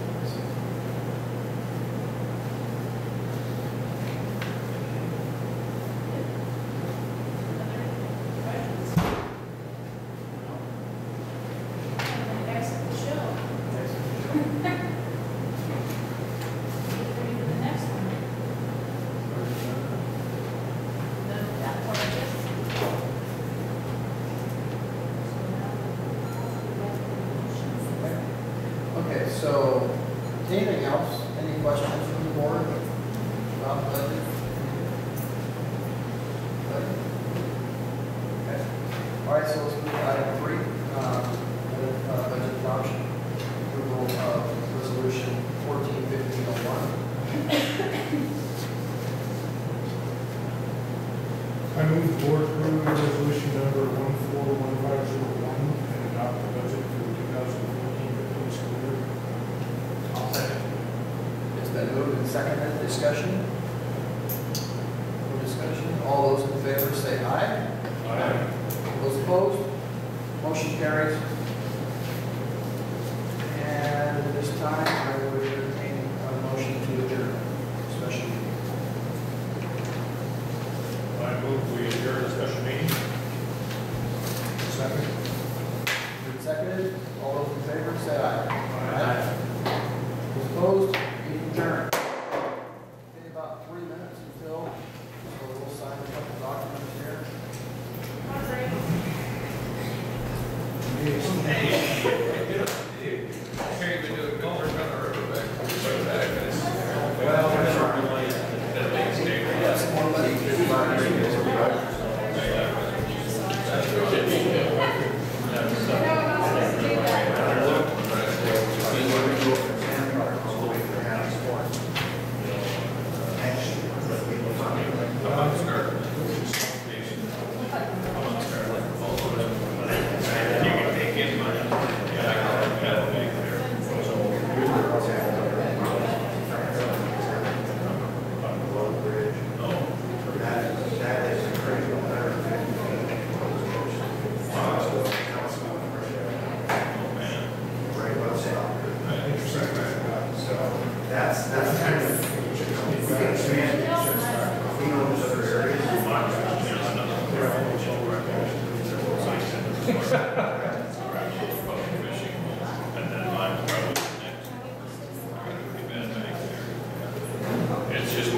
Okay, so anything else? Any questions from the board about the budget? Okay. All right, so let's move to item 3, budget adoption, approval of resolution 14-1501. I move the board approve resolution number 141501 and adopt the budget for the 2014-15 school year. I'll second. It's been moved and seconded. Discussion? No discussion? All those in favor say aye. Aye. Those opposed? Motion carries. And at this time, I would entertain a motion to adjourn special meeting. I move we adjourn the special meeting. Second. Moved and seconded. All those in favor say aye. Aye. Those opposed? That's kind of, we understand, we know there's other areas. It's just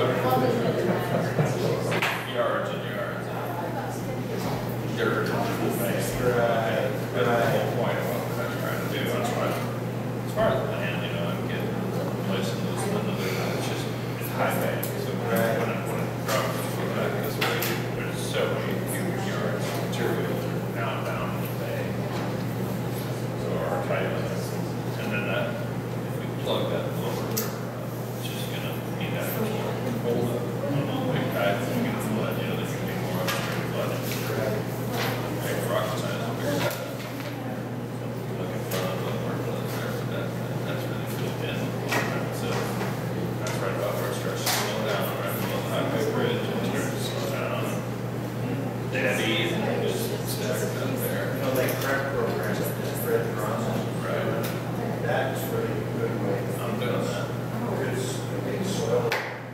yards and yards. Dirt. That's the whole point of what we're trying to do. That's why, as far as land, you know, I'm getting placing those another, it's just, it's high bank. So when it drops back this way, there's so many cubic yards of material down in the bay. So our tight limits. And then that, if we plug that lower river, it's just gonna need that to hold up. On those big tides, you get flood, you know, there's gonna be more upstream flooding. Big rock size, bigger. Look in front of the work there, but that's really filled in. So that's right about where it starts to slow down, right below the highway bridge, and it starts to slow down. Daddy, and just stacked up there. You know, that crack program that Fred runs, Right. that's really a good way. I'm doing that. Because the big soil,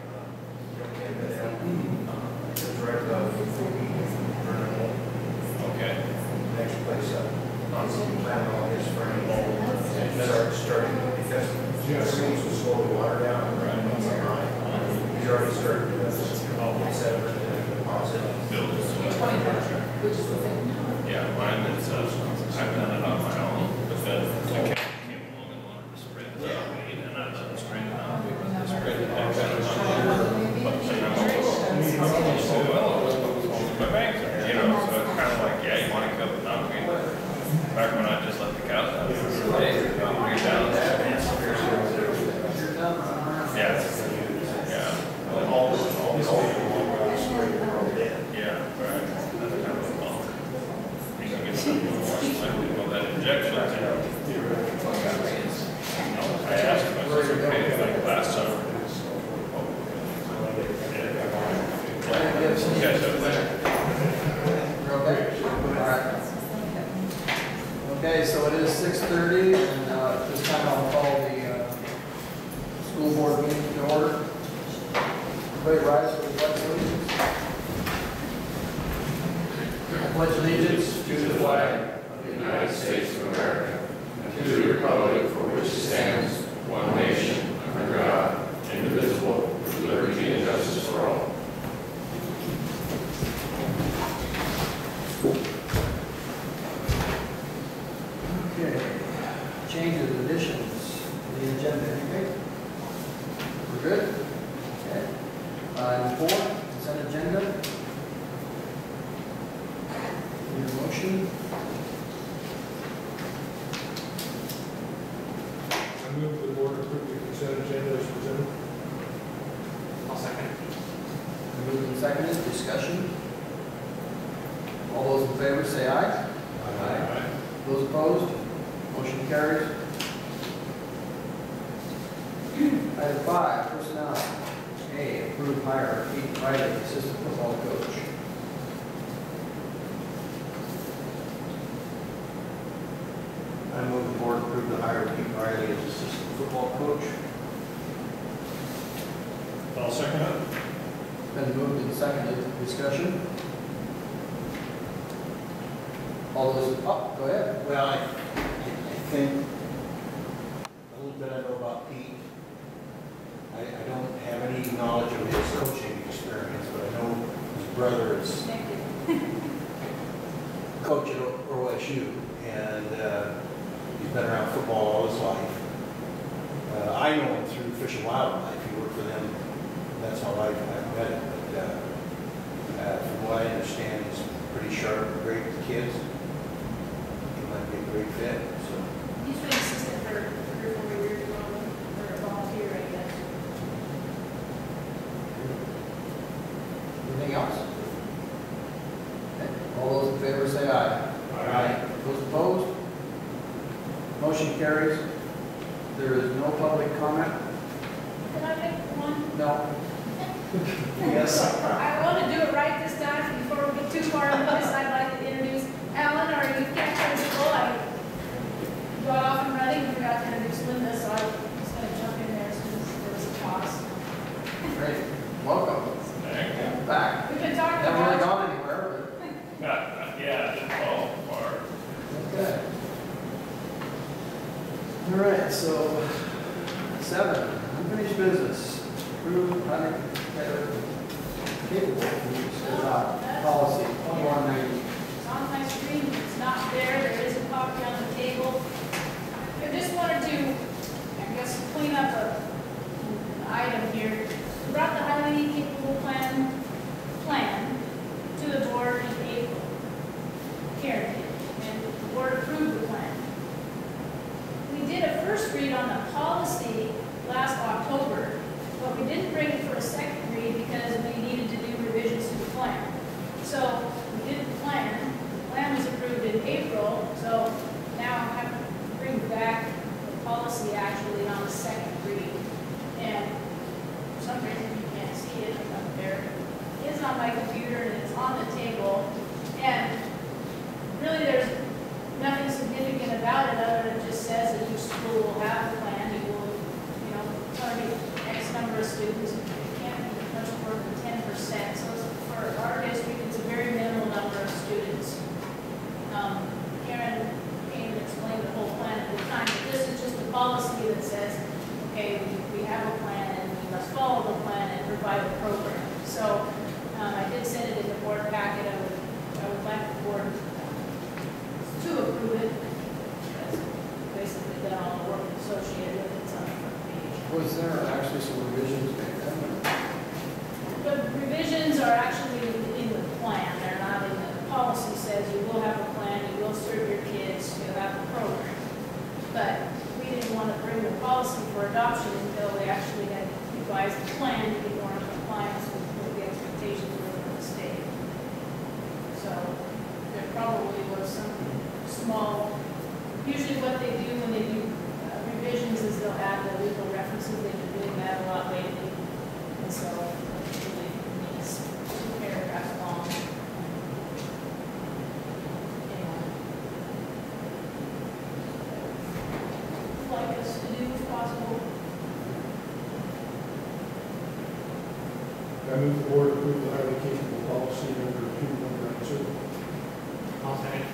it's right above Vernon, Okay. next place up. Plan all his frame, starting, because streams will slow the water down, right? He's already started doing this, sediment and deposit. Buildings. Yeah, mine is, I've done it on my own, but then I came along and wanted to spread that weed, and I let it straighten out, because the spread it out kind of but then I'm also, my banks are, you know, so it's kind of like, yeah, you want to cut the knotweed. Back when I just let the cows out, hey, you're down. Yeah. Yeah. All this, Yeah, right. That's kind of a bummer. You can get something more selective with that injection. I asked him, I said, okay, like last summer. You guys up there? You're okay? All right. Okay, so it is 6:30, and this time I'll call the school board meeting to order. Everybody rise for the pledge of allegiance. I pledge allegiance To the flag of the United States of America, and to the republic for which it stands, one nation, under God, indivisible, with liberty and justice for all. Okay, changes, additions to the agenda, anything? We're good? Okay. Item 4, consent agenda. Need a motion? I move the board approve the consent agenda as presented. I'll second. Moved and seconded, discussion. All those in favor say aye. Aye. Those opposed? Motion carries. Item 5, personnel. A, approved hire of Pete Riley, assistant football coach. I move the board approve the hire of Pete Riley as assistant football coach. I'll second it. Been moved and seconded, discussion. All those, oh, go ahead. Well, I think a little bit I know about Pete. I don't have any knowledge of his coaching experience, but I know his brother is coach at OSU, and he's been around football all his life. I know him through Fish and Wildlife. He worked for them. That's how I met him. But from what I understand, he's pretty sharp and great with kids. He might be a great fit. So. He's been assistant for 3 or 4 years ago, or a volunteer, I guess. Anything else? Okay. All those in favor say aye. Aye. Those opposed? Motion carries. There is no public comment? Can I make one? No. Yes. I want to do it right this time, before we get too far into this, I'd like to introduce Alan, our youth captain at school. I got off and running and forgot to introduce Linda, so I'm just going to jump in there as soon as All right, so 7, unfinished business. Approve highly capable to adopt policy 2190. It's on my screen, it's not there, there is a copy on the table. I just wanted to, I guess, clean up an item here. We brought the highly capable plan to the board in April. Karen did, and the board approved the plan. We did a first read on the policy last October, but we didn't bring it for a second read because we needed to do revisions to the plan. So we did the plan was approved in April, so now I have to bring back the policy actually on the second read. And for some reason you can't see it up there. It is on my computer and it's on the table. And really there's nothing significant about it other than it just says that each school will have a plan. You will, target X number of students. It can't be much more than 10%. So for our district, it's a very minimal number of students. Karen came and explained the whole plan at the time, but this is just a policy that says, okay, we have a plan and we must follow the plan and provide a program. So I did send it in the board packet. I would like the board to approve it. That's basically done all the work associated with it. It's on the front page. Was there actually some revisions made then? The revisions are actually in the plan. They're not in the policy. Says you will have a plan, you will serve your kids, you'll have a program. But we didn't want to bring the policy for adoption until we actually had revised the plan to be more in compliance with what the expectations were from the state. So there probably was some small, usually what they do when they do revisions is they'll add the legal references. They've been doing that a lot lately. And so it really needs 2 paragraphs long. Anyway. Like us to do if possible. I move the board approve the highly capable policy number 2192. I'll second.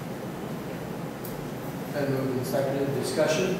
Been moved and seconded. Discussion?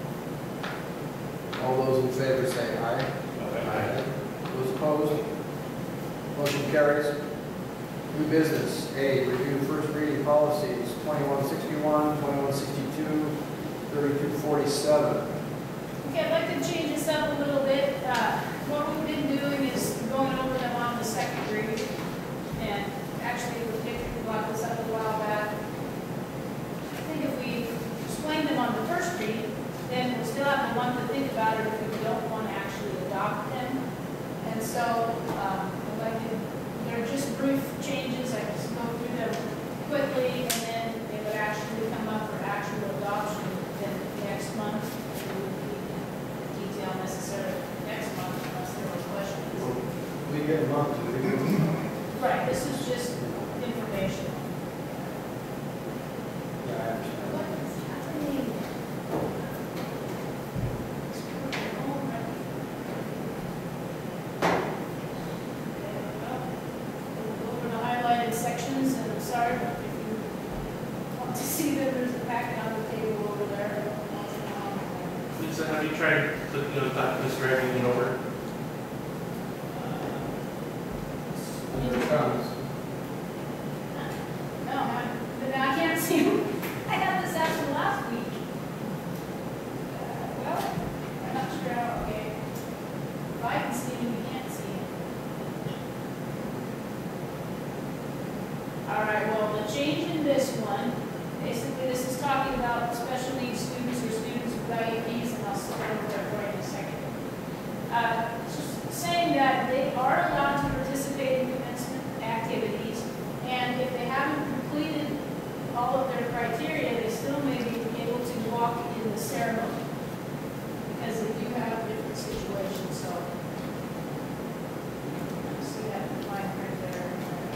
All those in favor say aye. Aye. Those opposed? Motion carries. New business. A, review first reading policies 2161, 2162, 3247. Okay, I'd like to change this up a little bit. What we've been doing is going over them on the second read. And actually, we brought this up a while back. I think if we explain them on the first read, then we'll still have the month to think about it if we don't want to actually adopt them. And so, I'd like to, they're just brief changes. I just go through them quickly, and then they would actually come up for actual adoption then next month. We would need the detail necessary next month unless there were questions. We get a month to review. Right, this is just information. Yeah, I understand. What is happening? We'll go over the highlighted sections, and I'm sorry, but if you want to see them, there's a packet on the table over there. Lisa, have you tried looking at documents for everything over? Here it comes. No, I can't see them. I had this actually last week. Well, I'm not sure how, okay. If I can see them, you can't see them. All right, well, the change in this one, basically this is talking about special needs students or students with IEPs, and I'll start over there for you in a second. It's just saying that they are allowed to participate in commencement activities, and if they haven't completed all of their criteria, they still may be able to walk in the ceremony, because they do have different situations, so. See that line right there.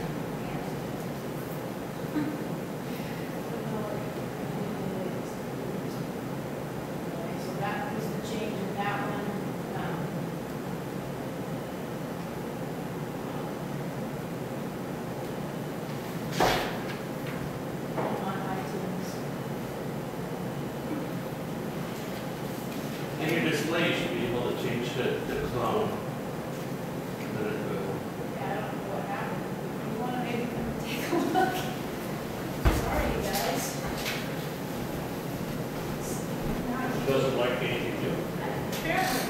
Okay, so that was the change in that one. On iTunes. In your display, you should be able to change the clone. Yeah, I don't know what happened. You want to maybe come take a look? Sorry, you guys. Doesn't like anything new. Apparently.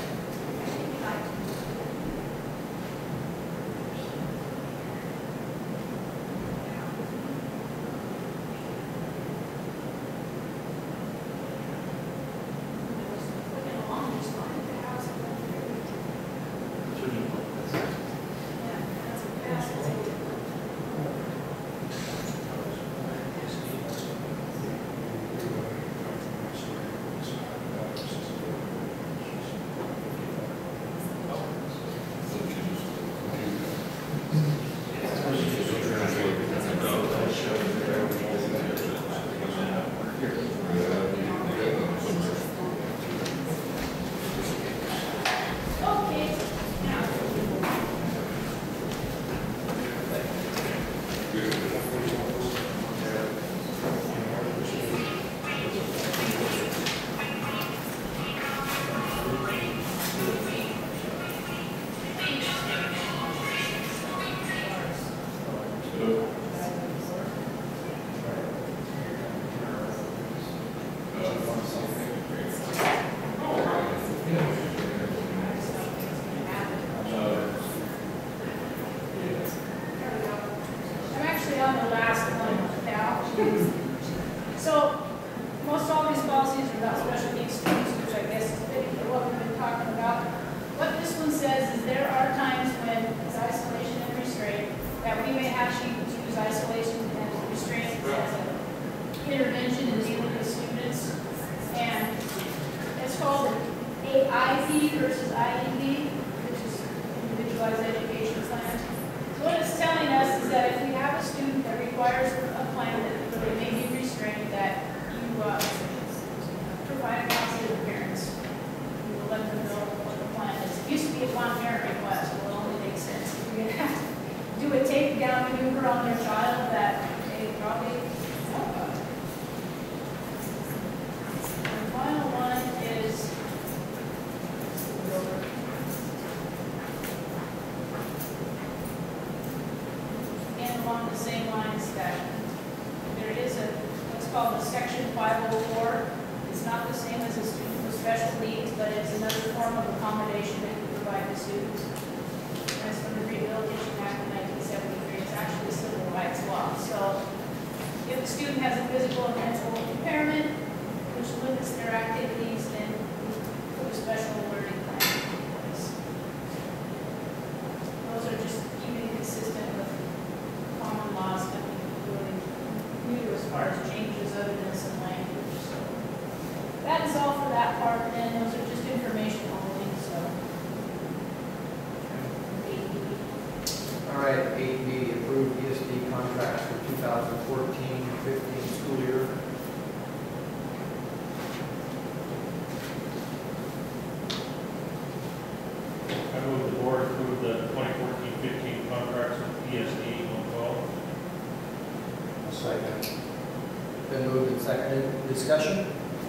Been moved and seconded. Discussion?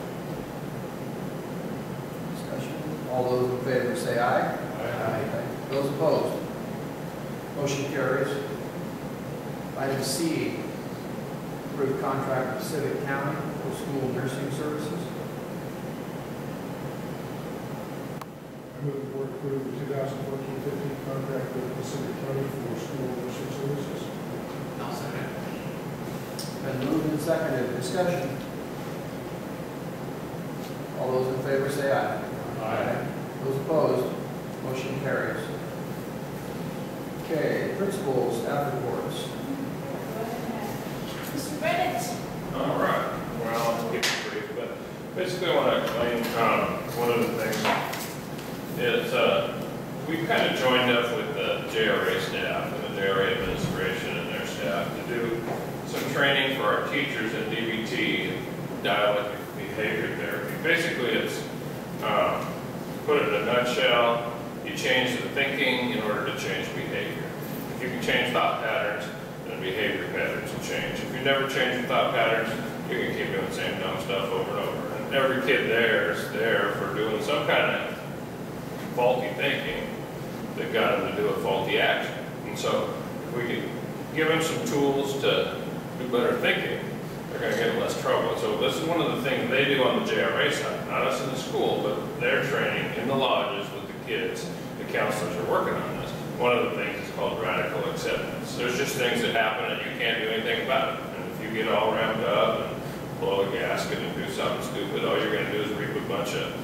Discussion. All those in favor say aye. Aye. Those opposed? Motion carries. Item C, approved contract with Civic County for school nursing services. I move the board approve the 2014-15 contract with Pacific County for school nursing services. I'll second. Been moved and seconded. Discussion. All those in favor say aye. Aye. Those opposed? Motion carries. Okay, principals, staff reports. Mr. Bennett. All right, well, I'll keep it brief, but basically I want to explain, one of the things is, we've kind of joined up with the JRA staff and the JRA administration and their staff to do some training for our teachers at DBT, dialectic behavior therapy. Basically it's, put it in a nutshell, you change the thinking in order to change behavior. If you can change thought patterns, then behavior patterns will change. If you never change your thought patterns, you can keep doing the same dumb stuff over and over. And every kid there is there for doing some some kind of faulty thinking that got them to do a faulty action. And so if we could give them some tools to do better thinking, they're going to get in less trouble. So this is one of the things they do on the JRA side, not us in the school, but they're training in the lodges with the kids. The counselors are working on this. One of the things is called radical acceptance. There's just things that happen and you can't do anything about it. And if you get all ramped up and blow a gasket and do something stupid, all you're going to do is reap a bunch of,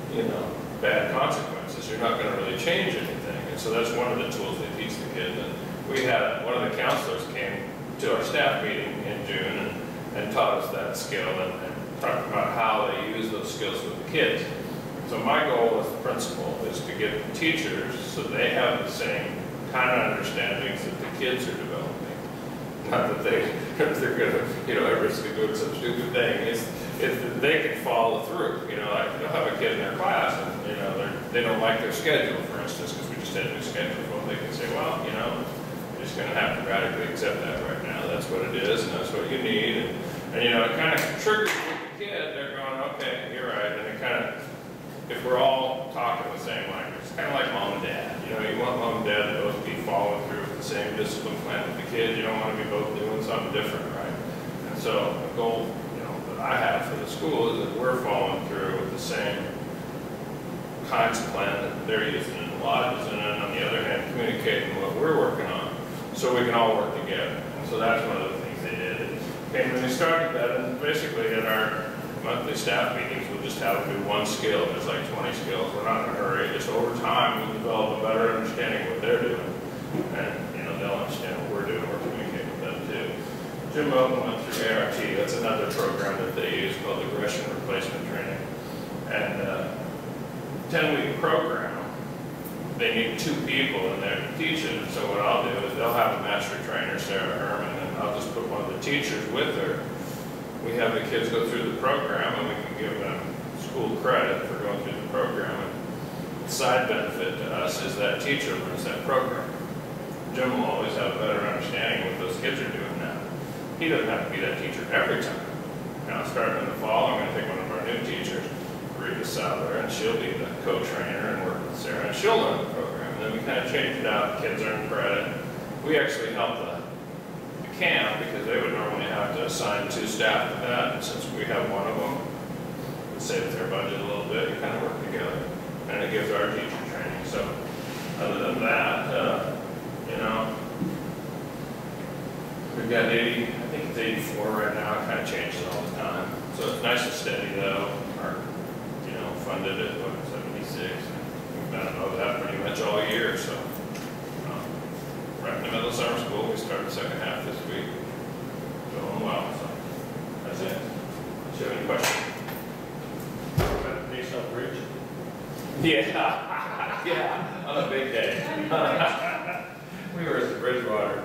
bad consequences. You're not going to really change anything. And so that's one of the tools they teach the kids. And we had one of the counselors came to our staff meeting in June and taught us that skill and talked about how they use those skills with the kids. So my goal as the principal is to get the teachers so they have the same kind of understandings that the kids are developing. Not that they're going to, at risk of doing some stupid thing. It's that they can follow through. Like they'll have a kid in their class and, they don't like their schedule, for instance, because we just had a new schedule for them. They can say, well, you're just going to have to radically accept that right now. That's what it is and that's what you need. And it kind of triggers with the kid. They're going, okay, you're right. And it kind of, if we're all talking the same language, it's kind of like mom and dad. You want mom and dad to both be following through with the same discipline plan with the kid. You don't want to be both doing something different, right? And so the goal, that I have for the school is that we're following through with the same kinds of plan that they're using in the lodges, and then on the other hand, communicating what we're working on so we can all work together. And so that's one of the things they did. And when they started that, and basically in our monthly staff meetings, we'll just have them do one skill. There's like 20 skills. We're not in a hurry. Just over time, we'll develop a better understanding of what they're doing. And, they'll understand what we're doing. We're communicating with them too. Jim Moten went through ART. That's another program that they use called Aggression Replacement Training. And 10-week program, they need 2 people in there to teach it. So what I'll do is they'll have a master trainer, Sarah Herman, and I'll just put one of the teachers with her. We have the kids go through the program and we can give them school credit for going through the program. And the side benefit to us is that teacher learns that program. Jim will always have a better understanding of what those kids are doing now. He doesn't have to be that teacher every time. Now, starting in the fall, I'm going to take one of our new teachers, Rita Sadler, and she'll be the co-trainer and work with Sarah, and she'll learn the program. And then we kind of change it out. The kids earn credit. We actually help the camp because they would normally have to assign 2 staff to that. And since we have one of them, it saves their budget a little bit. You kind of work together. And it gives our teacher training. So other than that, we've got 80, I think it's 84 right now. It kind of changes all the time. So it's nice and steady though. Our, funded at 76. We've been above that pretty much all year. So right in the middle of summer school, we started the second half this week. Going well. So that's it. Do you have any questions? National Bridge? Yeah. Yeah. On a big day. We were at the Bridgewater.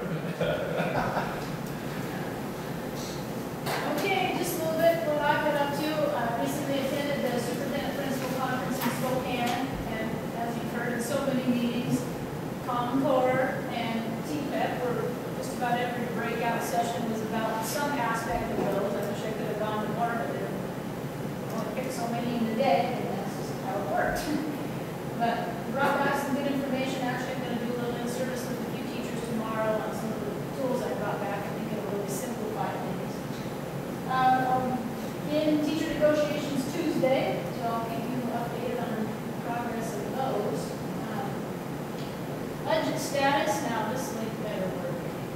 Okay, just a little bit what I've been up to. I recently attended the Superintendent Principal Conference in Spokane, and as you've heard in so many meetings, Common Core and TPEP were just about every breakout session was about some aspect of those. I wish I could have gone to more, but I only picked so many in the day, and that's just how it worked. But brought back some good information. Actually, I'm going to do a little in-service with a few teachers tomorrow on some of the tools I brought back. I think it'll really simplify things. In teacher negotiations Tuesday, so I'll keep you updated on progress of those. Budget status, now this will make better work.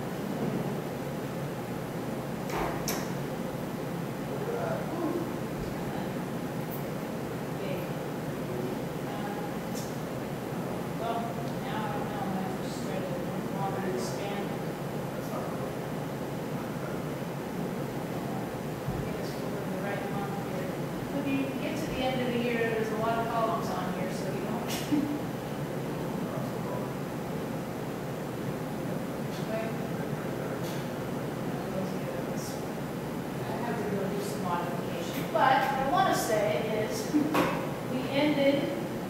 Well, now I'm just ready to longer to expand. When you get to the end of the year, there's a lot of columns on here, so you don't. I have to really do some modification. But what I want to say is we ended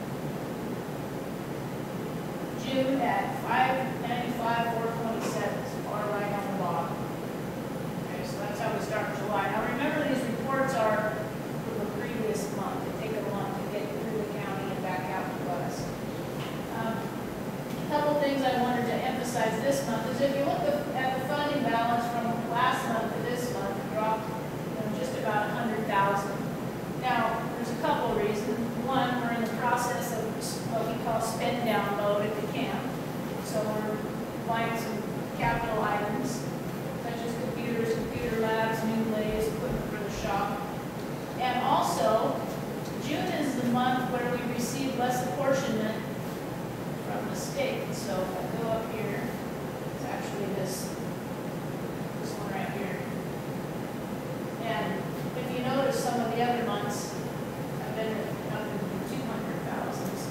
June at 595, 427, so far right on the bottom. Okay, so that's how we start July. Now remember, these reports are for the previous month. They take a month to get through the county besides this month, is if you look at the funding balance from last month to this month, it dropped, just about 100,000. Now, there's a couple of reasons. One, we're in the process of what we call spend down mode at the camp. So we're buying some capital items, such as computers, computer labs, new lathes, equipment for the shop. And also, June is the month where we receive less apportionment from the state. So if I go up here, it's actually this one right here. And if you notice, some of the other months have been up in the 200,000s.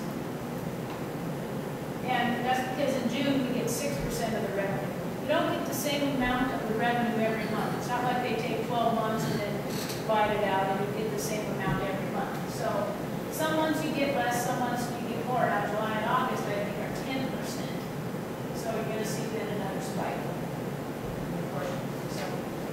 And that's because in June, we get 6% of the revenue. You don't get the same amount of the revenue every month. It's not like they take 12 months and then divide it out and you get the same amount every month. So some months you get less, some months you get more. Now July and August, I think, are 10%. So you're going to see then another spike. So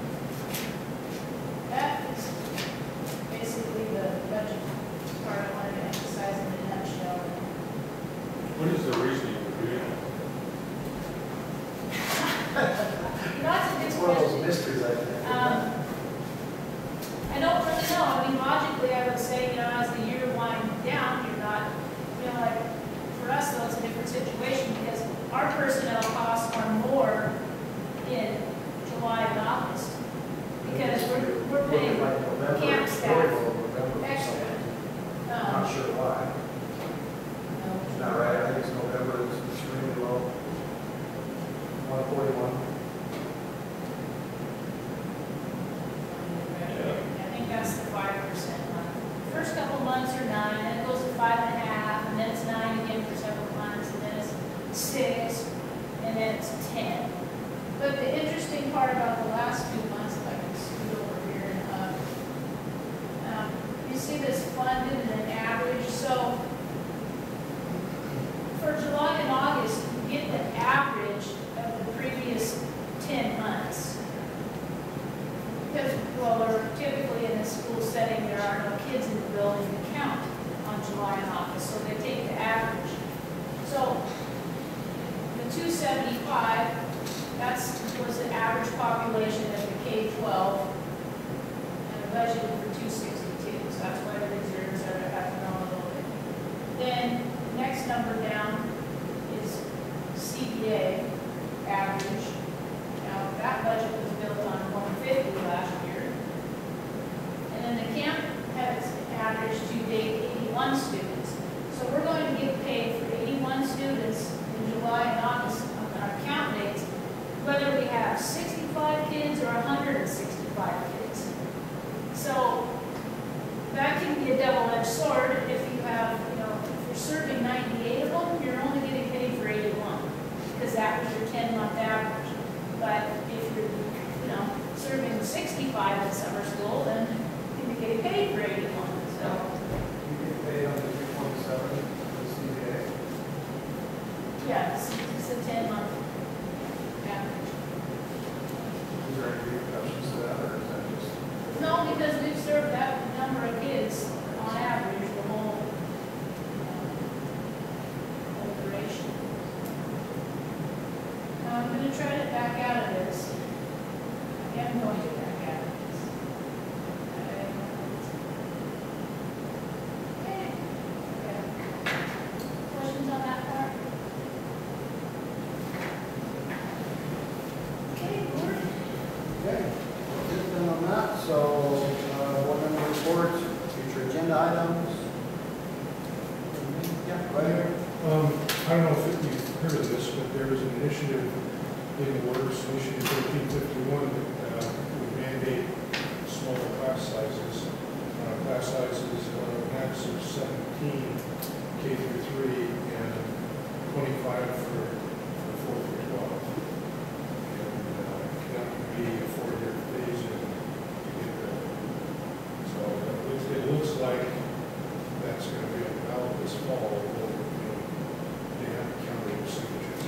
that is basically the budget part I wanted to emphasize in a nutshell. What is the reasoning for doing that? That's a good It's one of those question. mysteries, I think. I don't really know. I mean, logically, I would say, as the year winds down, you're not, like, for us, though, it's a different situation because our personnel costs are more in July and August because we're paying Like November, camp staff November or extra. something. I'm not sure why. It's not right. I think it's November, it's extremely low. 141. I think that's the 5% one. First couple months are 9, then it goes to 5.5, and then it's 9 again for several months, and then it's 6, and then it's 10. But the interesting part about the last 2 months, if I can scoot over here, you see this funded and an average. So for July and August, you get the average of the previous 10 months. Because, well, typically in a school setting, there are no kids in the building to count on July and August, so they take the average. So the 275, was the average population of the K-12, and the budget for 262, so that's why the reserves are at a little bit. Then next number down is CBA average. Now that budget was built on 150 last year. And then the camp has averaged to date 81 students. So we're going to get paid for 81 students in July and August on our count dates, whether we have 65 kids or 165 kids. So that can be a double-edged sword. If you have, if you're serving 98 of them, you're only getting paid for 81 because that was your 10-month average. But if you're, serving 65 in summer school, then you're getting paid for 81. So You get paid on the 227 for the CBA. yeah, it's a 10-month average. Is there any repercussions to that, or is that just? No, because we've served that number of kids on average the whole duration. Now I'm going to try to back out of this. I am going to back out of this. Okay. Questions on that part? Okay, Gord. Okay, just been on that, so, board member reports, future agenda items. Yeah, go ahead. I don't know if you've heard of this, but there is an initiative in the works, Initiative 1351, that would mandate smaller class sizes. Class sizes max of 17 K through 3 and 25 for 4 through 12. And that would be a 4-year phase in to get there. So it looks like that's going to be about this fall. They have to count your signatures.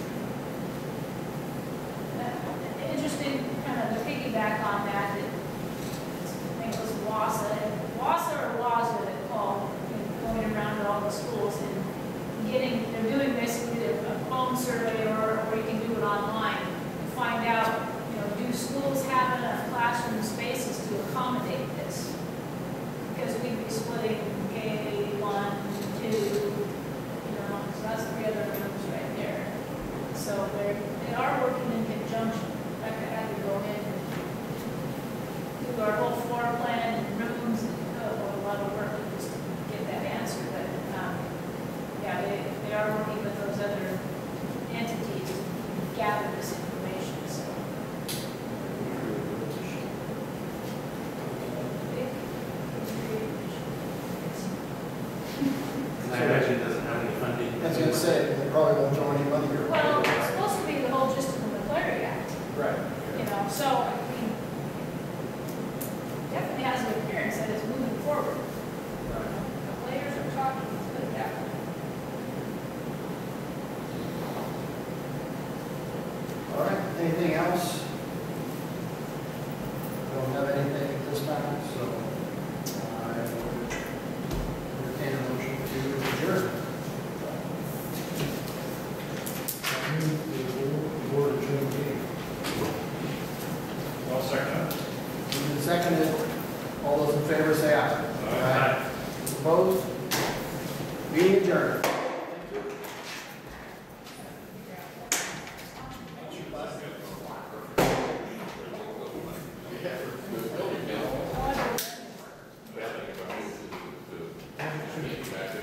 Interesting, kind of to piggyback on that, I think it was WASA or WASA that called, going around to all the schools and they're doing basically a phone I imagine it doesn't have any funding. I was gonna say, they probably won't throw any money your way. Well, it's supposed to be the whole gist of the McCleary Act, Right. you know, so, I mean, definitely has an appearance that it's moving forward. The players are talking, let's put it that way. All right, anything else? Don't have anything at this time, so I will entertain a motion to adjourn. I move the board adjourned meeting. I'll second that. Moved and seconded. All those in favor say aye. Aye. Opposed? Meeting adjourned. Yeah.